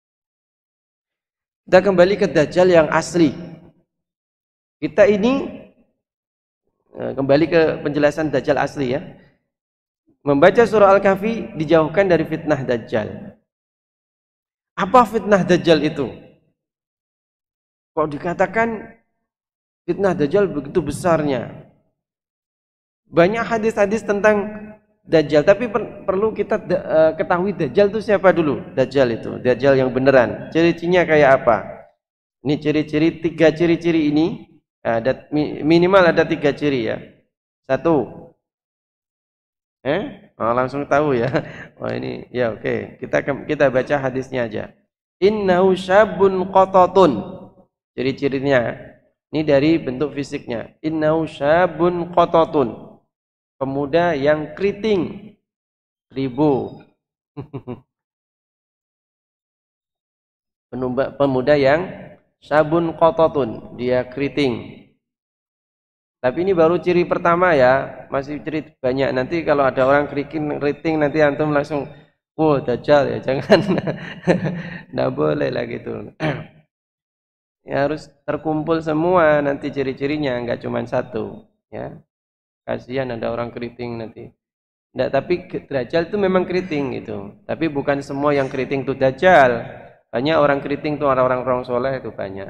Kita kembali ke Dajjal yang asli. Kita ini kembali ke penjelasan Dajjal asli ya. Membaca surah Al-Kahfi dijauhkan dari fitnah Dajjal. Apa fitnah Dajjal itu? Kok dikatakan fitnah Dajjal begitu besarnya? Banyak hadis-hadis tentang Dajjal, tapi per perlu kita uh, ketahui Dajjal itu siapa dulu. Dajjal itu, Dajjal yang beneran. Ciri-cirinya kayak apa? Ini ciri-ciri, tiga ciri-ciri ini ada, minimal ada tiga ciri ya. Satu, eh, oh, langsung tahu ya. Oh ini, ya oke. Okay. Kita kita baca hadisnya aja. Innahu syabun qatatun. Ciri-cirinya, ini dari bentuk fisiknya. Innahu syabun qatatun. pemuda yang keriting, ribu. Pemuda yang sabun qototun, dia keriting. Tapi ini baru ciri pertama ya, masih ciri banyak. Nanti kalau ada orang keriting, keriting nanti antum langsung, oh dajjal ya, jangan. Nggak boleh lah gitu. Ya harus terkumpul semua nanti ciri-cirinya, nggak cuma satu. Ya, kasihan ada orang keriting nanti. Nggak, tapi dajjal itu memang keriting gitu. Tapi bukan semua yang keriting itu dajjal. Banyak orang keriting itu orang-orang orang soleh itu banyak.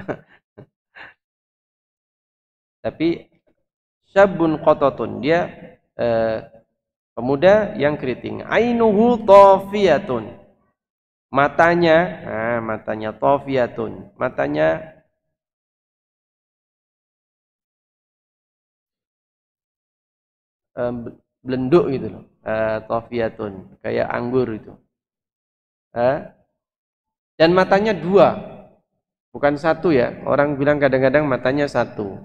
Tapi syabun qototun, dia eh, pemuda yang keriting. Ainuhu tofiyatun, matanya, nah, matanya tofiyatun, matanya eh, belenduk gitu loh. Eh, tofiyatun, kayak anggur itu. Eh, dan matanya dua, bukan satu ya. Orang bilang kadang-kadang matanya satu.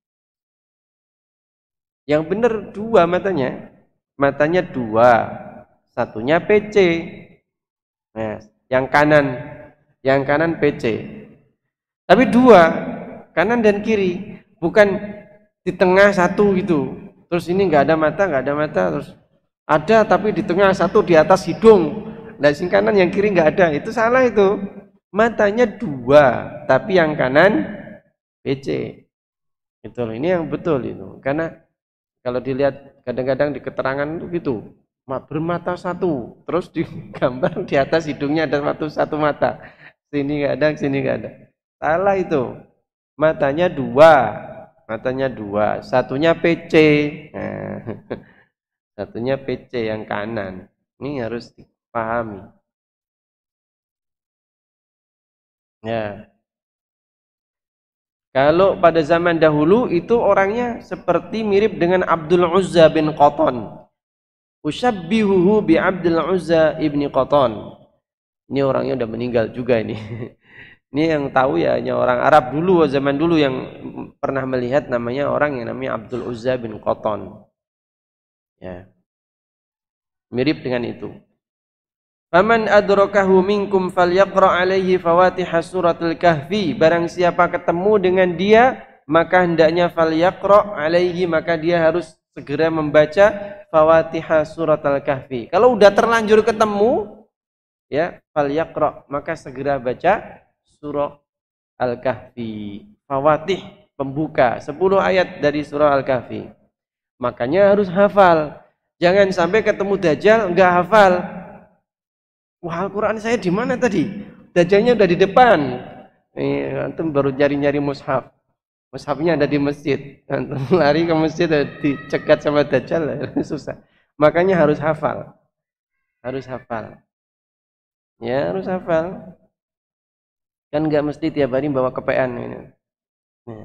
Yang benar dua matanya. Matanya dua. Satunya P C. Nah, yang kanan, yang kanan P C. Tapi dua, kanan dan kiri, bukan di tengah satu gitu. Terus ini nggak ada mata, nggak ada mata, terus ada tapi di tengah satu di atas hidung. Nah, sing kanan yang kiri nggak ada, itu salah itu. Matanya dua, tapi yang kanan P C. Itu loh, ini yang betul itu. Karena kalau dilihat kadang-kadang di keterangan itu gitu, bermata satu, terus di gambar di atas hidungnya ada satu satu mata, sini nggak ada, sini nggak ada. Salah itu, matanya dua, matanya dua, satunya P C, nah, satunya P C yang kanan. Ini harus dipahami. Ya. Kalau pada zaman dahulu itu orangnya seperti mirip dengan Abdul Uzza bin Qatan. Ushabbihuhu bi Abdul Uzza ibni Qatan. Ini orangnya udah meninggal juga ini. Ini yang tahu ya hanya orang Arab dulu, zaman dulu yang pernah melihat namanya orang yang namanya Abdul Uzza bin Qatan. Ya. Mirip dengan itu. Faman adrakahu minkum falyaqra alaihi fawatiha suratul kahfi. Barang siapa ketemu dengan dia, maka hendaknya falyaqra alaihi, maka dia harus segera membaca fawatiha suratul kahfi. Kalau udah terlanjur ketemu, ya, falyaqra, maka segera baca surah Al-Kahfi. Fawatih, pembuka, sepuluh ayat dari surah Al-Kahfi. Makanya harus hafal. Jangan sampai ketemu dajjal enggak hafal. Wah, Al-Quran saya di mana tadi? Dajjalnya udah di depan. Eh, antum baru nyari-nyari mushaf. Mushafnya ada di masjid. Antum lari ke masjid dicegat sama dajjal, susah. Makanya harus hafal. Harus hafal. Ya, harus hafal. Kan enggak mesti tiap hari bawa kepean ini. Ya.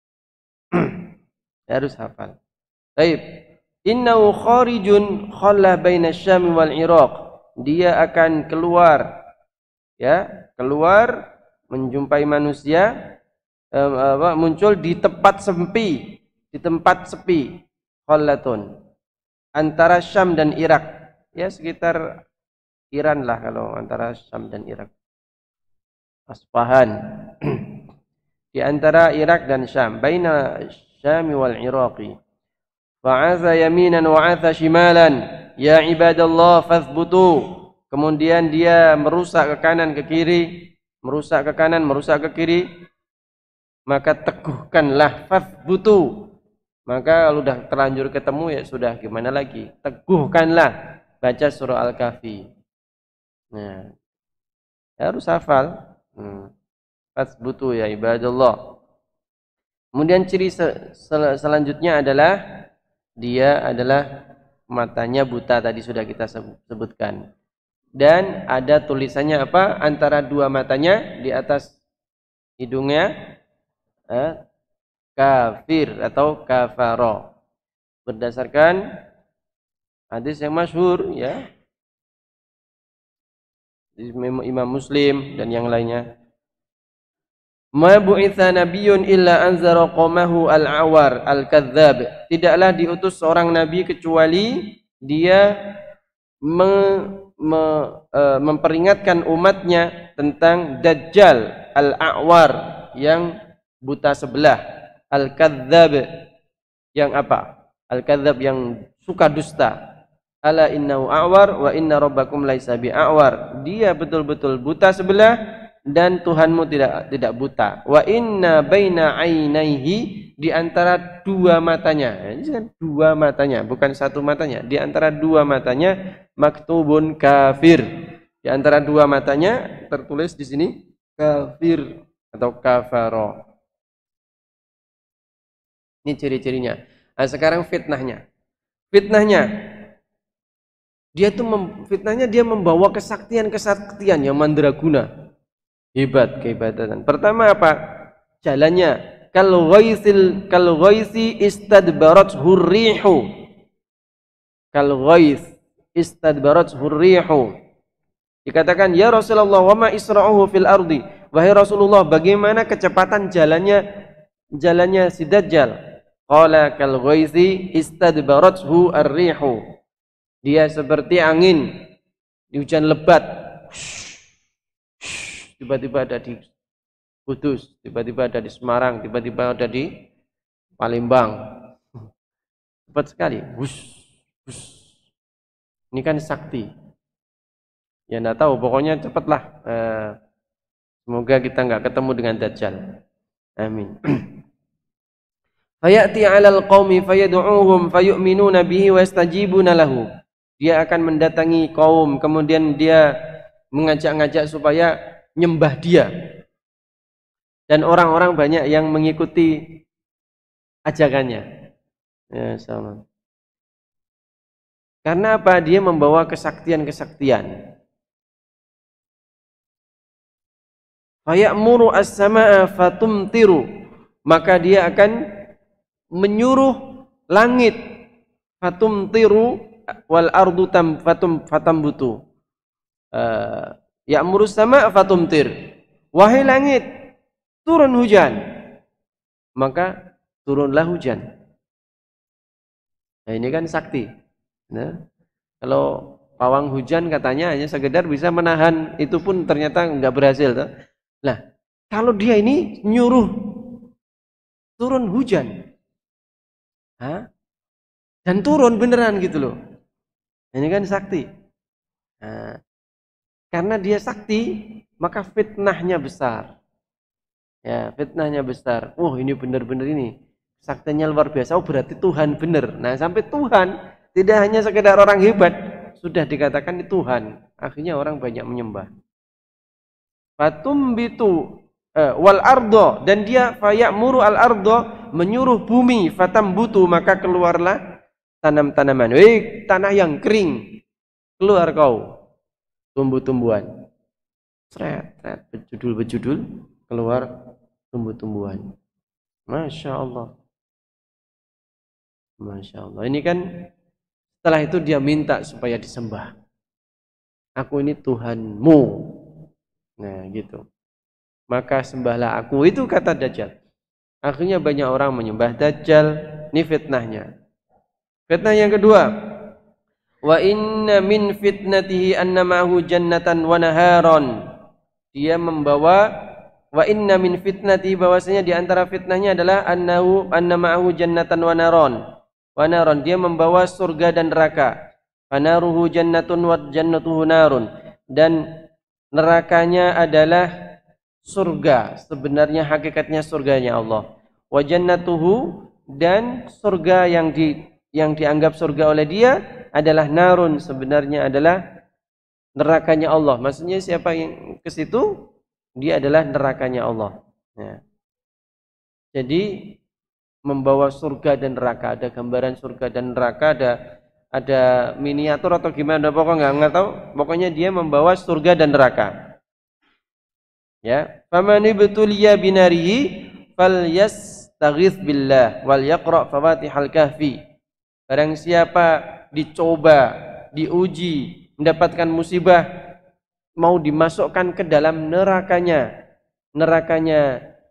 Harus hafal. Baik. Innahu kharijun khalla baina Syam wal Iraq. Dia akan keluar, ya, keluar menjumpai manusia, eh, apa, muncul di tempat sepi, di tempat sepi, khallatun, antara Syam dan Irak, ya sekitar Iran lah kalau antara Syam dan Irak, Asfahan, di antara Irak dan Syam, baina Syam wal Iraqi. Fa'atha yaminan wa'atha shimalan, ya ibadallah fathbutu. Kemudian dia merusak ke kanan ke kiri, merusak ke kanan, merusak ke kiri. Maka teguhkanlah, fathbutu. Maka kalau sudah terlanjur ketemu ya sudah, gimana lagi? Teguhkanlah, baca surah Al-Kahfi. Nah, harus hafal. Hmm. Fathbutu ya ibadallah. Kemudian ciri sel sel selanjutnya adalah dia adalah matanya buta, tadi sudah kita sebutkan. Dan ada tulisannya apa? Antara dua matanya di atas hidungnya, eh, kafir atau kafaro. Berdasarkan hadis yang masyhur, ya, Imam Muslim dan yang lainnya. Ma bu'itsa nabiyyun illa anzara qaumahu al-awar al-kadzdzab. Tidaklah diutus seorang nabi kecuali dia me, me, uh, memperingatkan umatnya tentang Dajjal al-awar yang buta sebelah, al-kadzdzab yang apa? Al-kadzdzab yang suka dusta. Ala innahu a'war wa inna rabbakum laisa bi'awar. Dia betul-betul buta sebelah dan Tuhanmu tidak tidak buta. Wa inna baina ainaihi, di antara dua matanya. Ini kan dua matanya, bukan satu matanya. Di antara dua matanya maktubun kafir. Di antara dua matanya tertulis di sini kafir atau kafaro. Ini ciri-cirinya. Nah, sekarang fitnahnya. Fitnahnya dia tuh mem, fitnahnya dia membawa kesaktian-kesaktian yang mandraguna. Hebat keibadatan. Pertama apa? Jalannya kal ghaisil kal ghaisi istadbarat hurrihu. Kal ghais istadbarat hurrihu. Dikatakan, ya Rasulullah, wa ma isra'uhu fil ardi. Wahai Rasulullah, bagaimana kecepatan jalannya jalannya si Dajjal? Qala kal ghaisi istadbarathu ar-rihu. Dia seperti angin di hujan lebat. Tiba-tiba ada di Kudus, tiba-tiba ada di Semarang, tiba-tiba ada di Palembang. Cepat sekali. Wush, wush. Ini kan sakti. Ya enggak tahu, pokoknya cepatlah. Eh, semoga kita enggak ketemu dengan Dajjal. Amin. Fayati 'alal qaumi fayad'uuhum fayu'minuna bihi wa yastajibuna lahu. Dia akan mendatangi kaum, kemudian dia mengajak-ngajak supaya nyembah dia, dan orang-orang banyak yang mengikuti ajakannya. Ya, sama. Karena apa? Dia membawa kesaktian-kesaktian. Fayamuru as-samaa fatumtiru, maka dia akan menyuruh langit, fatumtiru wal ardu tam fatum fatambutu. Uh, Ya'muru sama fatumtir. Wahai langit, turun hujan. Maka turunlah hujan. Nah, ini kan sakti. Nah, kalau pawang hujan katanya hanya sekedar bisa menahan, itu pun ternyata enggak berhasil. Toh. Nah, kalau dia ini nyuruh turun hujan, Hah? dan turun beneran gitu loh. Ini kan sakti. Nah, karena dia sakti, maka fitnahnya besar. Ya, fitnahnya besar. Oh, ini benar-benar ini. Saktinya luar biasa. Oh, berarti Tuhan benar. Nah, sampai Tuhan tidak hanya sekedar orang hebat, sudah dikatakan ini Tuhan. Akhirnya orang banyak menyembah. Fatumbitu eh, wal ardo, dan dia fayamuru al ardo, menyuruh bumi, fatambutu, maka keluarlah tanam-tanaman. Wih, tanah yang kering, keluar kau tumbuh-tumbuhan. Seret, seret, bejudul-bejudul, keluar tumbuh-tumbuhan. Masya Allah. Masya Allah. Ini kan setelah itu dia minta supaya disembah. Aku ini Tuhanmu. Nah gitu. Maka sembahlah aku. Itu kata Dajjal. Akhirnya banyak orang menyembah Dajjal. Ini fitnahnya. Fitnah yang kedua. Wa inna min fitnatihi anna ma'ahu jannatan wa naharon. Dia membawa, wa inna min fitnatihi, bahwasanya di antara fitnahnya adalah annahu anna ma'ahu jannatan wa naron. Wa naron, dia membawa surga dan neraka. Fanaruhu jannatun wa jannatuhu narun. Dan nerakanya adalah surga, sebenarnya hakikatnya surganya Allah. Wa jannatuhu, dan surga yang di yang dianggap surga oleh dia adalah narun, sebenarnya adalah nerakanya Allah. Maksudnya siapa yang ke situ, dia adalah nerakanya Allah. Ya. Jadi membawa surga dan neraka, ada gambaran surga dan neraka, ada ada miniatur atau gimana, pokoknya nggak nggak tahu. Pokoknya dia membawa surga dan neraka. Ya, famani betuliya binarihi falyastaghits billah wal yaqra fawaatihal kahfi. Barang siapa dicoba, diuji, mendapatkan musibah, mau dimasukkan ke dalam nerakanya, nerakanya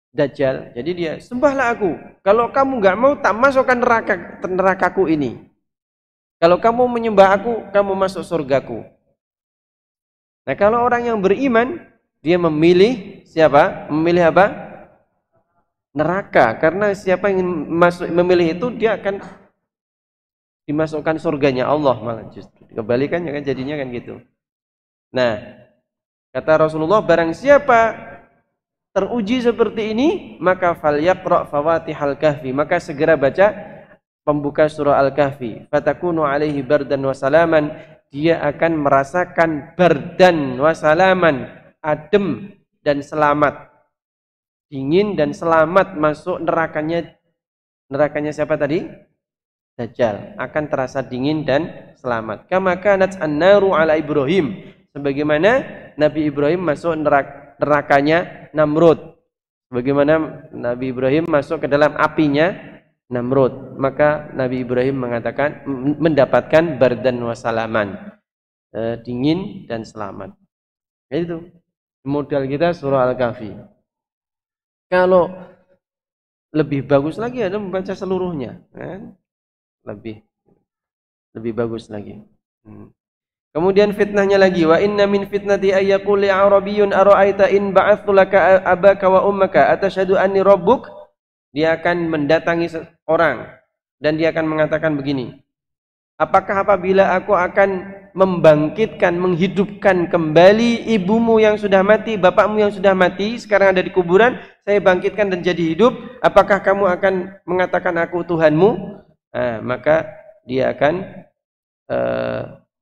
Dajjal. Jadi dia, sembahlah aku. Kalau kamu nggak mau, tak masukkan neraka nerakaku ini. Kalau kamu menyembah aku, kamu masuk surgaku. Nah, kalau orang yang beriman, dia memilih siapa? Memilih apa? Neraka. Karena siapa yang masuk memilih itu, dia akan dimasukkan surganya Allah malah justru. Kebalikannya kan jadinya kan gitu. Nah, kata Rasulullah, barang siapa teruji seperti ini, maka falyaqra fawatihal kahfi, maka segera baca pembuka surah Al-Kahfi. Fatakunu alaihi bardan wa salaman, dia akan merasakan bardan wa salaman, adem dan selamat. Dingin dan selamat masuk nerakanya. Nerakanya siapa tadi? Dajjal. Akan terasa dingin dan selamat. Kama kanat an-naru ala Ibrahim, sebagaimana Nabi Ibrahim masuk nerak nerakanya Namrud. Bagaimana Nabi Ibrahim masuk ke dalam apinya Namrud, maka Nabi Ibrahim mengatakan mendapatkan bardan wasalaman, e, dingin dan selamat. Itu modal kita surah Al-Kahfi. Kalau lebih bagus lagi ada membaca seluruhnya, kan? Lebih lebih bagus lagi. Hmm. Kemudian fitnahnya lagi, wa inna min fitnati ayyaqul li arabiyyun ara'aita in ba'athu laka abaka wa ummaka atashhadu anni rabbuk. Dia akan mendatangi orang dan dia akan mengatakan begini, apakah apabila aku akan membangkitkan, menghidupkan kembali ibumu yang sudah mati, bapakmu yang sudah mati, sekarang ada di kuburan, saya bangkitkan dan jadi hidup, apakah kamu akan mengatakan aku Tuhanmu? Nah, maka dia akan uh,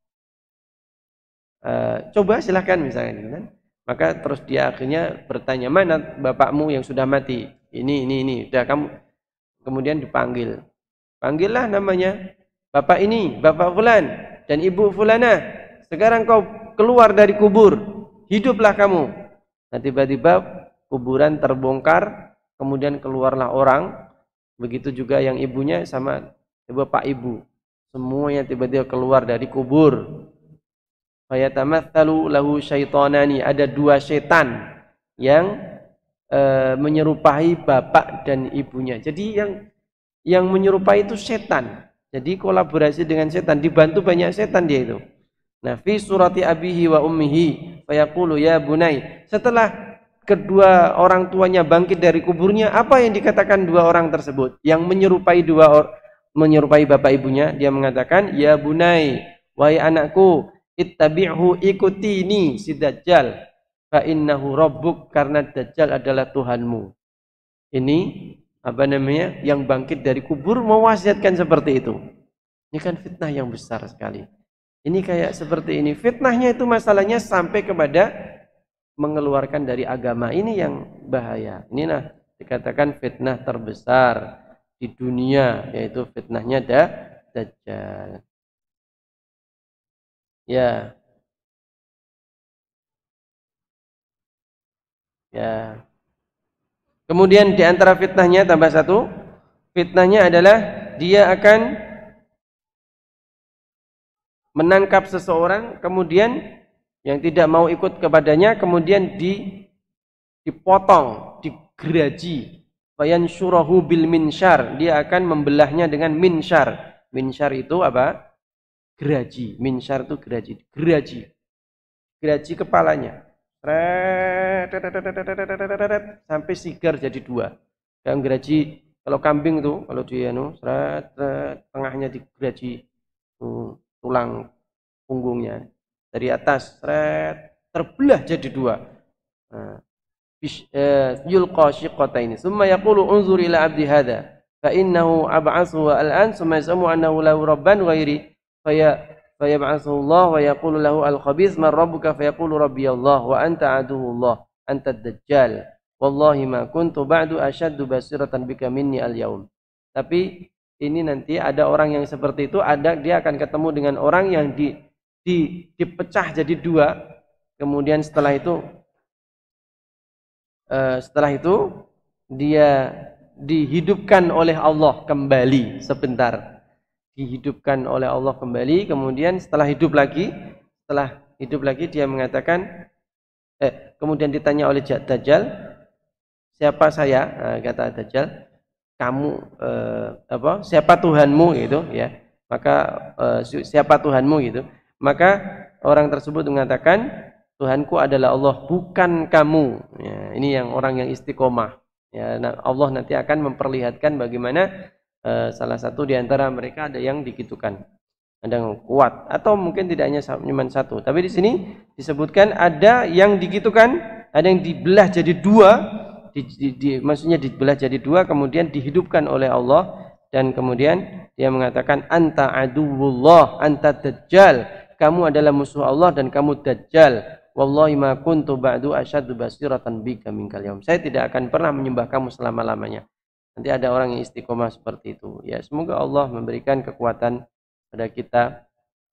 Uh, coba silahkan misalnya gitu kan. Maka terus dia akhirnya bertanya, mana bapakmu yang sudah mati? Ini, ini, ini. Udah kamu. Kemudian dipanggil. Panggillah namanya. Bapak ini, bapak fulan dan ibu fulana. Sekarang kau keluar dari kubur. Hiduplah kamu. Nah, tiba-tiba kuburan terbongkar. Kemudian keluarlah orang. Begitu juga yang ibunya sama bapak ibu. Semuanya tiba-tiba keluar dari kubur. Fayatamatsalu lahu syaitanani, ada dua setan yang e, menyerupai bapak dan ibunya. Jadi yang yang menyerupai itu setan. Jadi kolaborasi dengan setan, dibantu banyak setan dia itu. Nah, fi surati abihi wa ummihi fayaqulu ya bunai. Setelah kedua orang tuanya bangkit dari kuburnya, apa yang dikatakan dua orang tersebut? Yang menyerupai dua or, menyerupai bapak ibunya, dia mengatakan ya bunai, wahai anakku, ittabi'hu, ikuti ini si Dajjal, fa innahu rabbuk, karena Dajjal adalah Tuhanmu. Ini apa namanya, yang bangkit dari kubur mewasiatkan seperti itu. Ini kan fitnah yang besar sekali. Ini kayak seperti ini. Fitnahnya itu masalahnya sampai kepada mengeluarkan dari agama. Ini yang bahaya. Inilah dikatakan fitnah terbesar di dunia, yaitu fitnahnya da, Dajjal. Ya. Ya. Kemudian di antara fitnahnya tambah satu. Fitnahnya adalah dia akan menangkap seseorang, kemudian yang tidak mau ikut kepadanya, kemudian di dipotong, digeraji. Fayansyurahu bil minsyar, dia akan membelahnya dengan minsyar. Minsyar itu apa? Geraji. Minsyar itu geraji. Geraji. Geraji kepalanya. Sampai sigar jadi dua. Yang geraji, kalau kambing tuh, kalau dia nu, tengahnya digeraji tulang punggungnya. Dari atas, terbelah jadi dua. Yulqa syiqqataini. Summa yaqulu unzur ila abdi hadha. Fa innahu ab'athu al-an summa yasamu annahu lahu rabban ghairi. Faya fayab'athu Allah wa yaqulu lahu al-khabith man rabbuka fayaqulu rabbi Allah wa anta aduhu Allah anta ad-dajjal wallahi ma kuntu ba'du ashaddu basiratan bika minni al-yaum. Tapi ini nanti ada orang yang seperti itu, ada dia akan ketemu dengan orang yang di, di dipecah jadi dua. Kemudian setelah itu uh, setelah itu dia dihidupkan oleh Allah kembali sebentar. Dihidupkan oleh Allah kembali, kemudian setelah hidup lagi, setelah hidup lagi dia mengatakan, eh, kemudian ditanya oleh Dajjal, siapa saya, uh, kata Dajjal, kamu uh, apa? Siapa Tuhanmu gitu ya. Maka uh, siapa Tuhanmu gitu. Maka orang tersebut mengatakan, Tuhanku adalah Allah, bukan kamu. Ya, ini yang orang yang istiqomah. Ya, nah, Allah nanti akan memperlihatkan bagaimana uh, salah satu di antara mereka ada yang digitukan, ada yang kuat, atau mungkin tidak hanya cuma satu. Tapi di sini disebutkan ada yang digitukan, ada yang dibelah jadi dua, di, di, di, maksudnya dibelah jadi dua, kemudian dihidupkan oleh Allah, dan kemudian dia mengatakan, anta aduwullah, anta dajjal, kamu adalah musuh Allah dan kamu dajjal. Wallahi ma kuntu ba'du asyaddu basiratan bika minkal yaum. Saya tidak akan pernah menyembah kamu selama-lamanya. Nanti ada orang yang istiqomah seperti itu. Ya, semoga Allah memberikan kekuatan pada kita.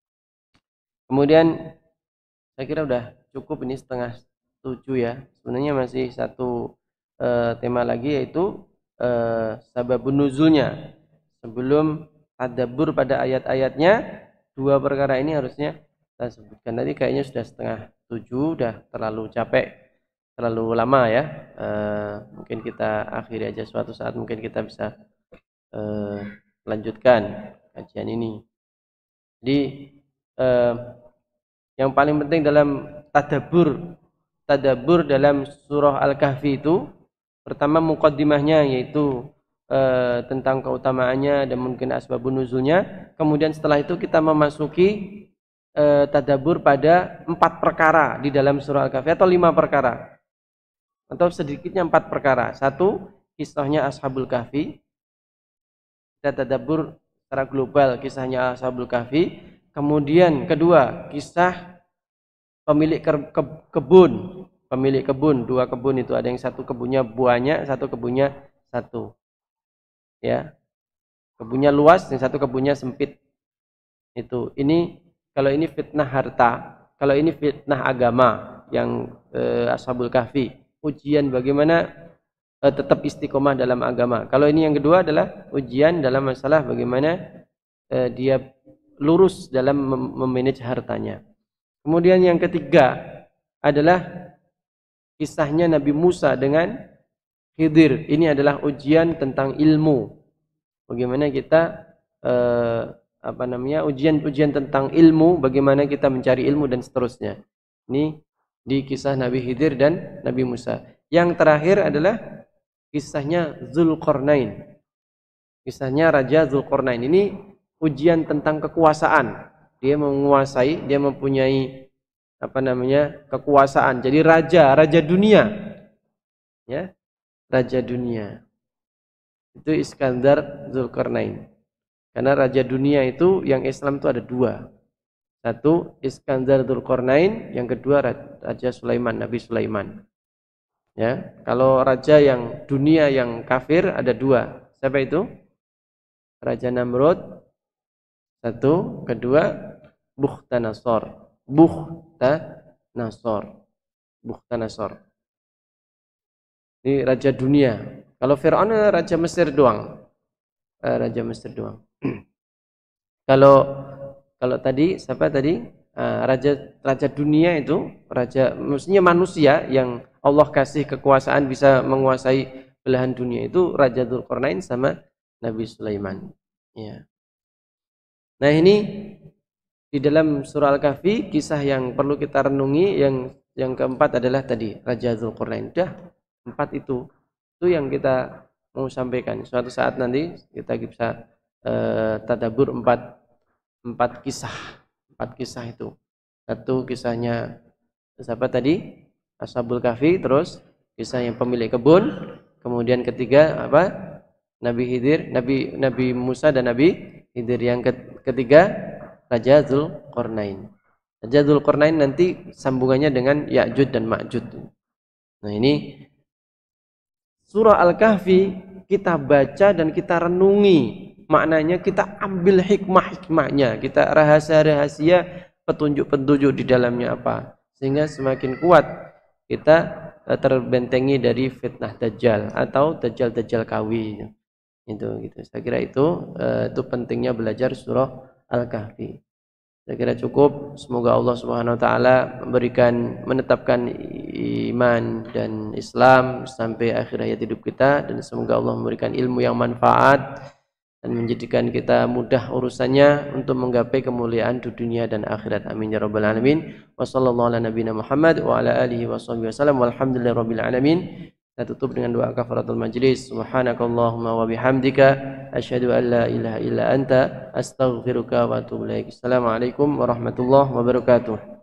Kemudian saya kira udah cukup, ini setengah tujuh ya. Sebenarnya masih satu uh, tema lagi, yaitu uh, sababun nuzulnya. Sebelum tadabbur pada ayat-ayatnya, dua perkara ini harusnya kita sebutkan. Tadi kayaknya sudah setengah tujuh, udah terlalu capek, terlalu lama ya. Uh, mungkin kita akhiri aja, suatu saat mungkin kita bisa uh, lanjutkan kajian ini. Jadi uh, yang paling penting dalam tadabbur tadabbur dalam surah Al-Kahfi itu, pertama muqaddimahnya, yaitu uh, tentang keutamaannya dan mungkin asbabun nuzulnya. Kemudian setelah itu kita memasuki Uh, tadabbur pada empat perkara di dalam surah Al-Kahfi, atau lima perkara, atau sedikitnya empat perkara. Satu, kisahnya Ashabul Kahfi. Kita tadabbur secara global kisahnya Ashabul Kahfi. Kemudian kedua, kisah pemilik ke ke kebun, pemilik kebun, dua kebun itu, ada yang satu kebunnya banyak, satu kebunnya satu. Ya. Kebunnya luas, yang satu kebunnya sempit. Itu. Ini kalau ini fitnah harta, kalau ini fitnah agama yang eh, Ashabul Kahfi, ujian bagaimana eh, tetap istiqomah dalam agama. Kalau ini yang kedua adalah ujian dalam masalah bagaimana eh, dia lurus dalam memanage hartanya. Kemudian yang ketiga adalah kisahnya Nabi Musa dengan Khidir. Ini adalah ujian tentang ilmu. Bagaimana kita eh, apa namanya, ujian-ujian tentang ilmu, bagaimana kita mencari ilmu dan seterusnya. Ini di kisah Nabi Khidir dan Nabi Musa. Yang terakhir adalah kisahnya Zulkarnain. Kisahnya Raja Zulkarnain. Ini ujian tentang kekuasaan. Dia menguasai, dia mempunyai apa namanya, kekuasaan. Jadi raja, raja dunia. Ya. Raja dunia. Itu Iskandar Zulkarnain. Karena raja dunia itu yang Islam itu ada dua. Satu Iskandar Dzulqarnain, yang kedua Raja Sulaiman, Nabi Sulaiman. Ya, kalau raja yang dunia yang kafir ada dua. Siapa itu? Raja Namrud satu, kedua Bukhtanasor. Bukhtanasor. Bukhtanasor. Ini raja dunia. Kalau Fir'aun raja Mesir doang. Raja Mesir doang. Kalau kalau tadi siapa tadi? Uh, raja raja dunia itu, raja maksudnya manusia yang Allah kasih kekuasaan bisa menguasai belahan dunia, itu Raja Dzulqarnain sama Nabi Sulaiman. Ya. Nah, ini di dalam surah Al-Kahfi kisah yang perlu kita renungi. Yang yang keempat adalah tadi Raja Dzulqarnain. Dah empat itu itu yang kita mau sampaikan. Suatu saat nanti kita bisa uh, tadabbur empat empat kisah, empat kisah itu. Satu kisahnya siapa tadi? Ashabul Kahfi, terus kisah yang pemilik kebun, kemudian ketiga apa? Nabi Khidir, Nabi Nabi Musa dan Nabi Khidir. Yang ketiga Raja Dzulqarnain. Raja Dzulqarnain nanti sambungannya dengan Ya'juj dan Ma'juj. Nah, ini surah Al-Kahfi kita baca dan kita renungi maknanya, kita ambil hikmah-hikmahnya, kita rahasia-rahasia, petunjuk-petunjuk di dalamnya apa, sehingga semakin kuat kita terbentengi dari fitnah Dajjal atau Dajjal-Dajjal kawi. Itu gitu. Saya kira itu itu pentingnya belajar surah Al-Kahfi. Saya kira cukup. Semoga Allah Subhanahu wa taala memberikan menetapkan iman dan Islam sampai akhir hayat hidup kita, dan semoga Allah memberikan ilmu yang manfaat dan menjadikan kita mudah urusannya untuk menggapai kemuliaan di dunia dan akhirat. Amin ya rabbal alamin. Wa sallallahu ala nabiyina Muhammad wa ala alihi washabihi wasallam. Walhamdulillahi rabbil alamin. Kita tutup dengan doa kafaratul majlis. Subhanakallahumma wa bihamdika asyhadu an la ilaha illa anta astaghfiruka wa atubu ilaik. Assalamualaikum warahmatullahi wabarakatuh.